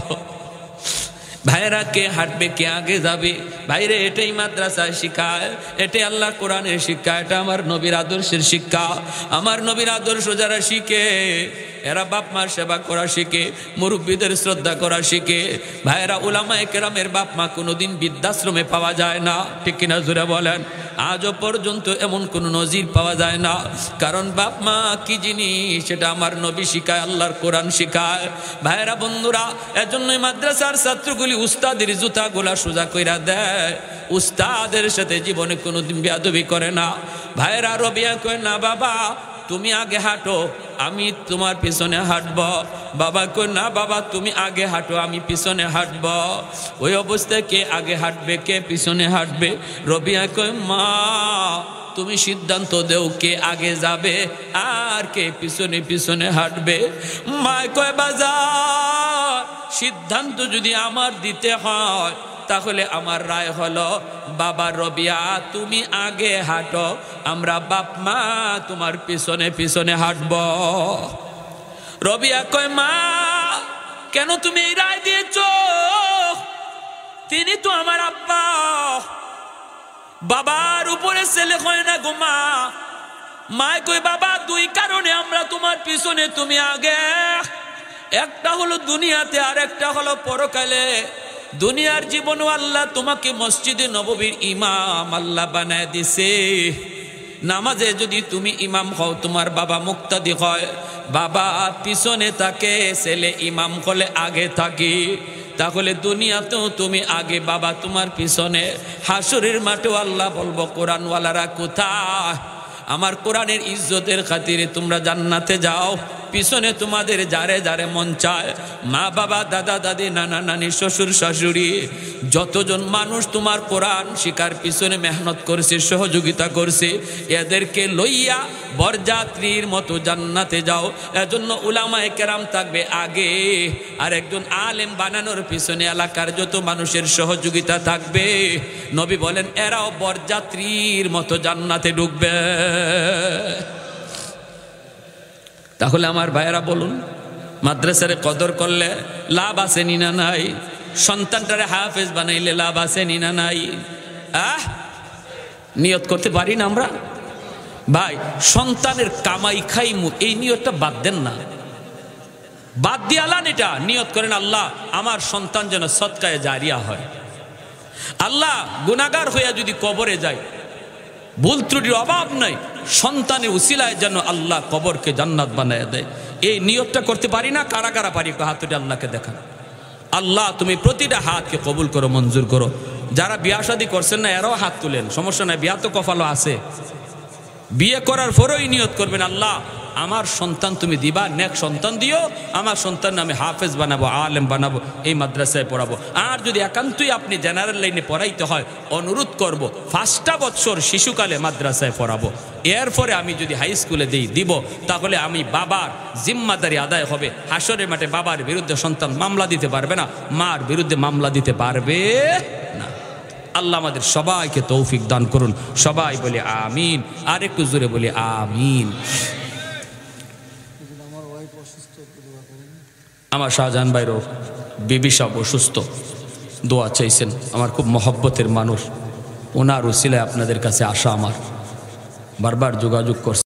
ভাইরা কে হাঁটবে কে আগে যাবে? ভাইরে এটাই মাদ্রাসায় শিখায়, এটাই আল্লাহ কোরআনের শিক্ষা, এটা আমার নবীর আদর্শের শিক্ষা। আমার নবীর আদর্শ যারা শিখে এরা বাপ মার সেবা করা শিখে, মুরব্বীদের শ্রদ্ধা করা শিখে। ভাইরা উলামায়ে কেরামের বাপ মা কোনোদিন বৃদ্ধাশ্রমে পাওয়া যায় না, ঠিক কিনা জোরে বলেন? আজও পর্যন্ত এমন কোনো নজির পাওয়া যায় না। কারণ বাপ মা কি জিনিস সেটা আমার নবী শিখায়, আল্লাহর কোরআন শিখায়। ভাইরা বন্ধুরা, এজন্যই মাদ্রাসার ছাত্রগুলি উস্তাদের জুতা গোলা সোজা কইরা দেয়, উস্তাদের সাথে জীবনে কোনোদিন বেয়াদবি করে না। ভাইরা রবিয়া কয়, না বাবা তুমি আগে হাঁটো আমি তোমার পিছনে হাঁটব। বাবা কয়, না বাবা তুমি আগে হাঁটো আমি পিছনে হাঁটব। ওই অবস্থায় কে আগে হাঁটবে কে পিছনে হাঁটবে? রবিয়া কয়, মা তুমি সিদ্ধান্ত দেও কে আগে যাবে আর কে পিছনে পিছনে হাঁটবে। মা কয়, বাজার সিদ্ধান্ত যদি আমার দিতে হয় তাহলে আমার রায় হলো বাবা রবিয়া তুমি আগে হাঁটো, আমরা বাপ মা তোমার পিছনে পিছনে হাঁটব। রবিয়া কয় মা কেন তুমি এই রায় দিয়েছ? তিনি তো আমার আব্বা, বাবার উপরে ছেলে হয় না গো মা। মায় কই বাবা দুই কারণে আমরা তোমার পিছনে তুমি আগে, একটা হলো দুনিয়াতে আর একটা হলো পরকালে। দুনিয়ার জীবনও আল্লাহ তোমাকে মসজিদে নববীর ইমাম আল্লাহ বানায় দিছে। নামাজে যদি তুমি ইমাম হও, তোমার বাবা মুক্তাদি হয়, বাবা পিছনে থাকে, ছেলে ইমাম হলে আগে থাকি। তাহলে দুনিয়াতেও তুমি আগে, বাবা তোমার পিছনে। হাসরের মাঠেও আল্লাহ বলবো কোরআনওয়ালারা কোথায়? আমার কোরআনের ইজ্জতের খাতিরে তোমরা জান্নাতে যাও, পিছনে তোমাদের যারে যারে মন চায়, মা বাবা দাদা দাদি নানা নানি শ্বশুর শাশুড়ি যতজন মানুষ তোমার কোরআন শিকার পিছনে মেহনত করছে, সহযোগিতা করছে, এদেরকে লইয়া বরযাত্রীর মতো জান্নাতে যাও। এজন্য উলামায়ে কেরাম থাকবে আগে, আর একজন আলেম বানানোর পিছনে এলাকার যত মানুষের সহযোগিতা থাকবে, নবী বলেন এরাও বরযাত্রীর মতো জান্নাতে ঢুকবে। তাহলে আমার ভাইয়েরা বলুন, মাদ্রাসার কদর করলে লাভ আছে নি না নাই? সন্তানটারে হাফেজ বানাইলে লাভ আছে নি না নাই? আহ নিয়ত করতে পারি না আমরা? ভাই সন্তানের কামাই খাইমু এই নিয়তটা বাদ দেন না, বাদ দিয়ে আলান এটা নিয়ত করেন আল্লাহ আমার সন্তান যেন সদকায়ে জারিয়া হয়। আল্লাহ গুনাহগার হইয়া যদি কবরে যায়, ভুল ত্রুটির অভাব নাই, সন্তানের উসিলায় যেন আল্লাহ কবরকে জান্নাত বানায় দেয়। এই নিয়তটা করতে পারি না? কারা কারা পারি হাত উঠে আল্লাহকে দেখান। আল্লাহ তুমি প্রতিটা হাতকে কবুল করো, মঞ্জুর করো। যারা বিয়া শাদী করছেন না এরাও হাত তুলেন, সমস্যা নাই, বিয়া তো কপালও আছে। বিয়ে করার পরেই নিয়ত করবেন আল্লাহ আমার সন্তান তুমি দিবা, নেক সন্তান দিও, আমার সন্তান আমি হাফেজ বানাবো, আলেম বানাবো, এই মাদ্রাসায় পড়াবো। আর যদি একান্তই আপনি জেনারেল লাইনে পড়াইতে হয়, অনুরোধ করব পাঁচটা বছর শিশুকালে মাদ্রাসায় পড়াবো, এরপরে আমি যদি হাই স্কুলে দিই দিব, তাহলে আমি বাবার জিম্মাদারি আদায় হবে। হাসরের মাঠে বাবার বিরুদ্ধে সন্তান মামলা দিতে পারবে না, মার বিরুদ্ধে মামলা দিতে পারবে না। আল্লাহ আমাদের সবাইকে তৌফিক দান করুন, সবাই বলে আমিন। আর একটু জোরে বলে আমিন। আমার শাহজাহান ভাইরও বিবি সব অসুস্থ, দোয়া চাইছেন, আমার খুব মহব্বতের মানুষ, ওনার উসিলায় আপনাদের কাছে আসা, আমার বারবার যোগাযোগ করছে।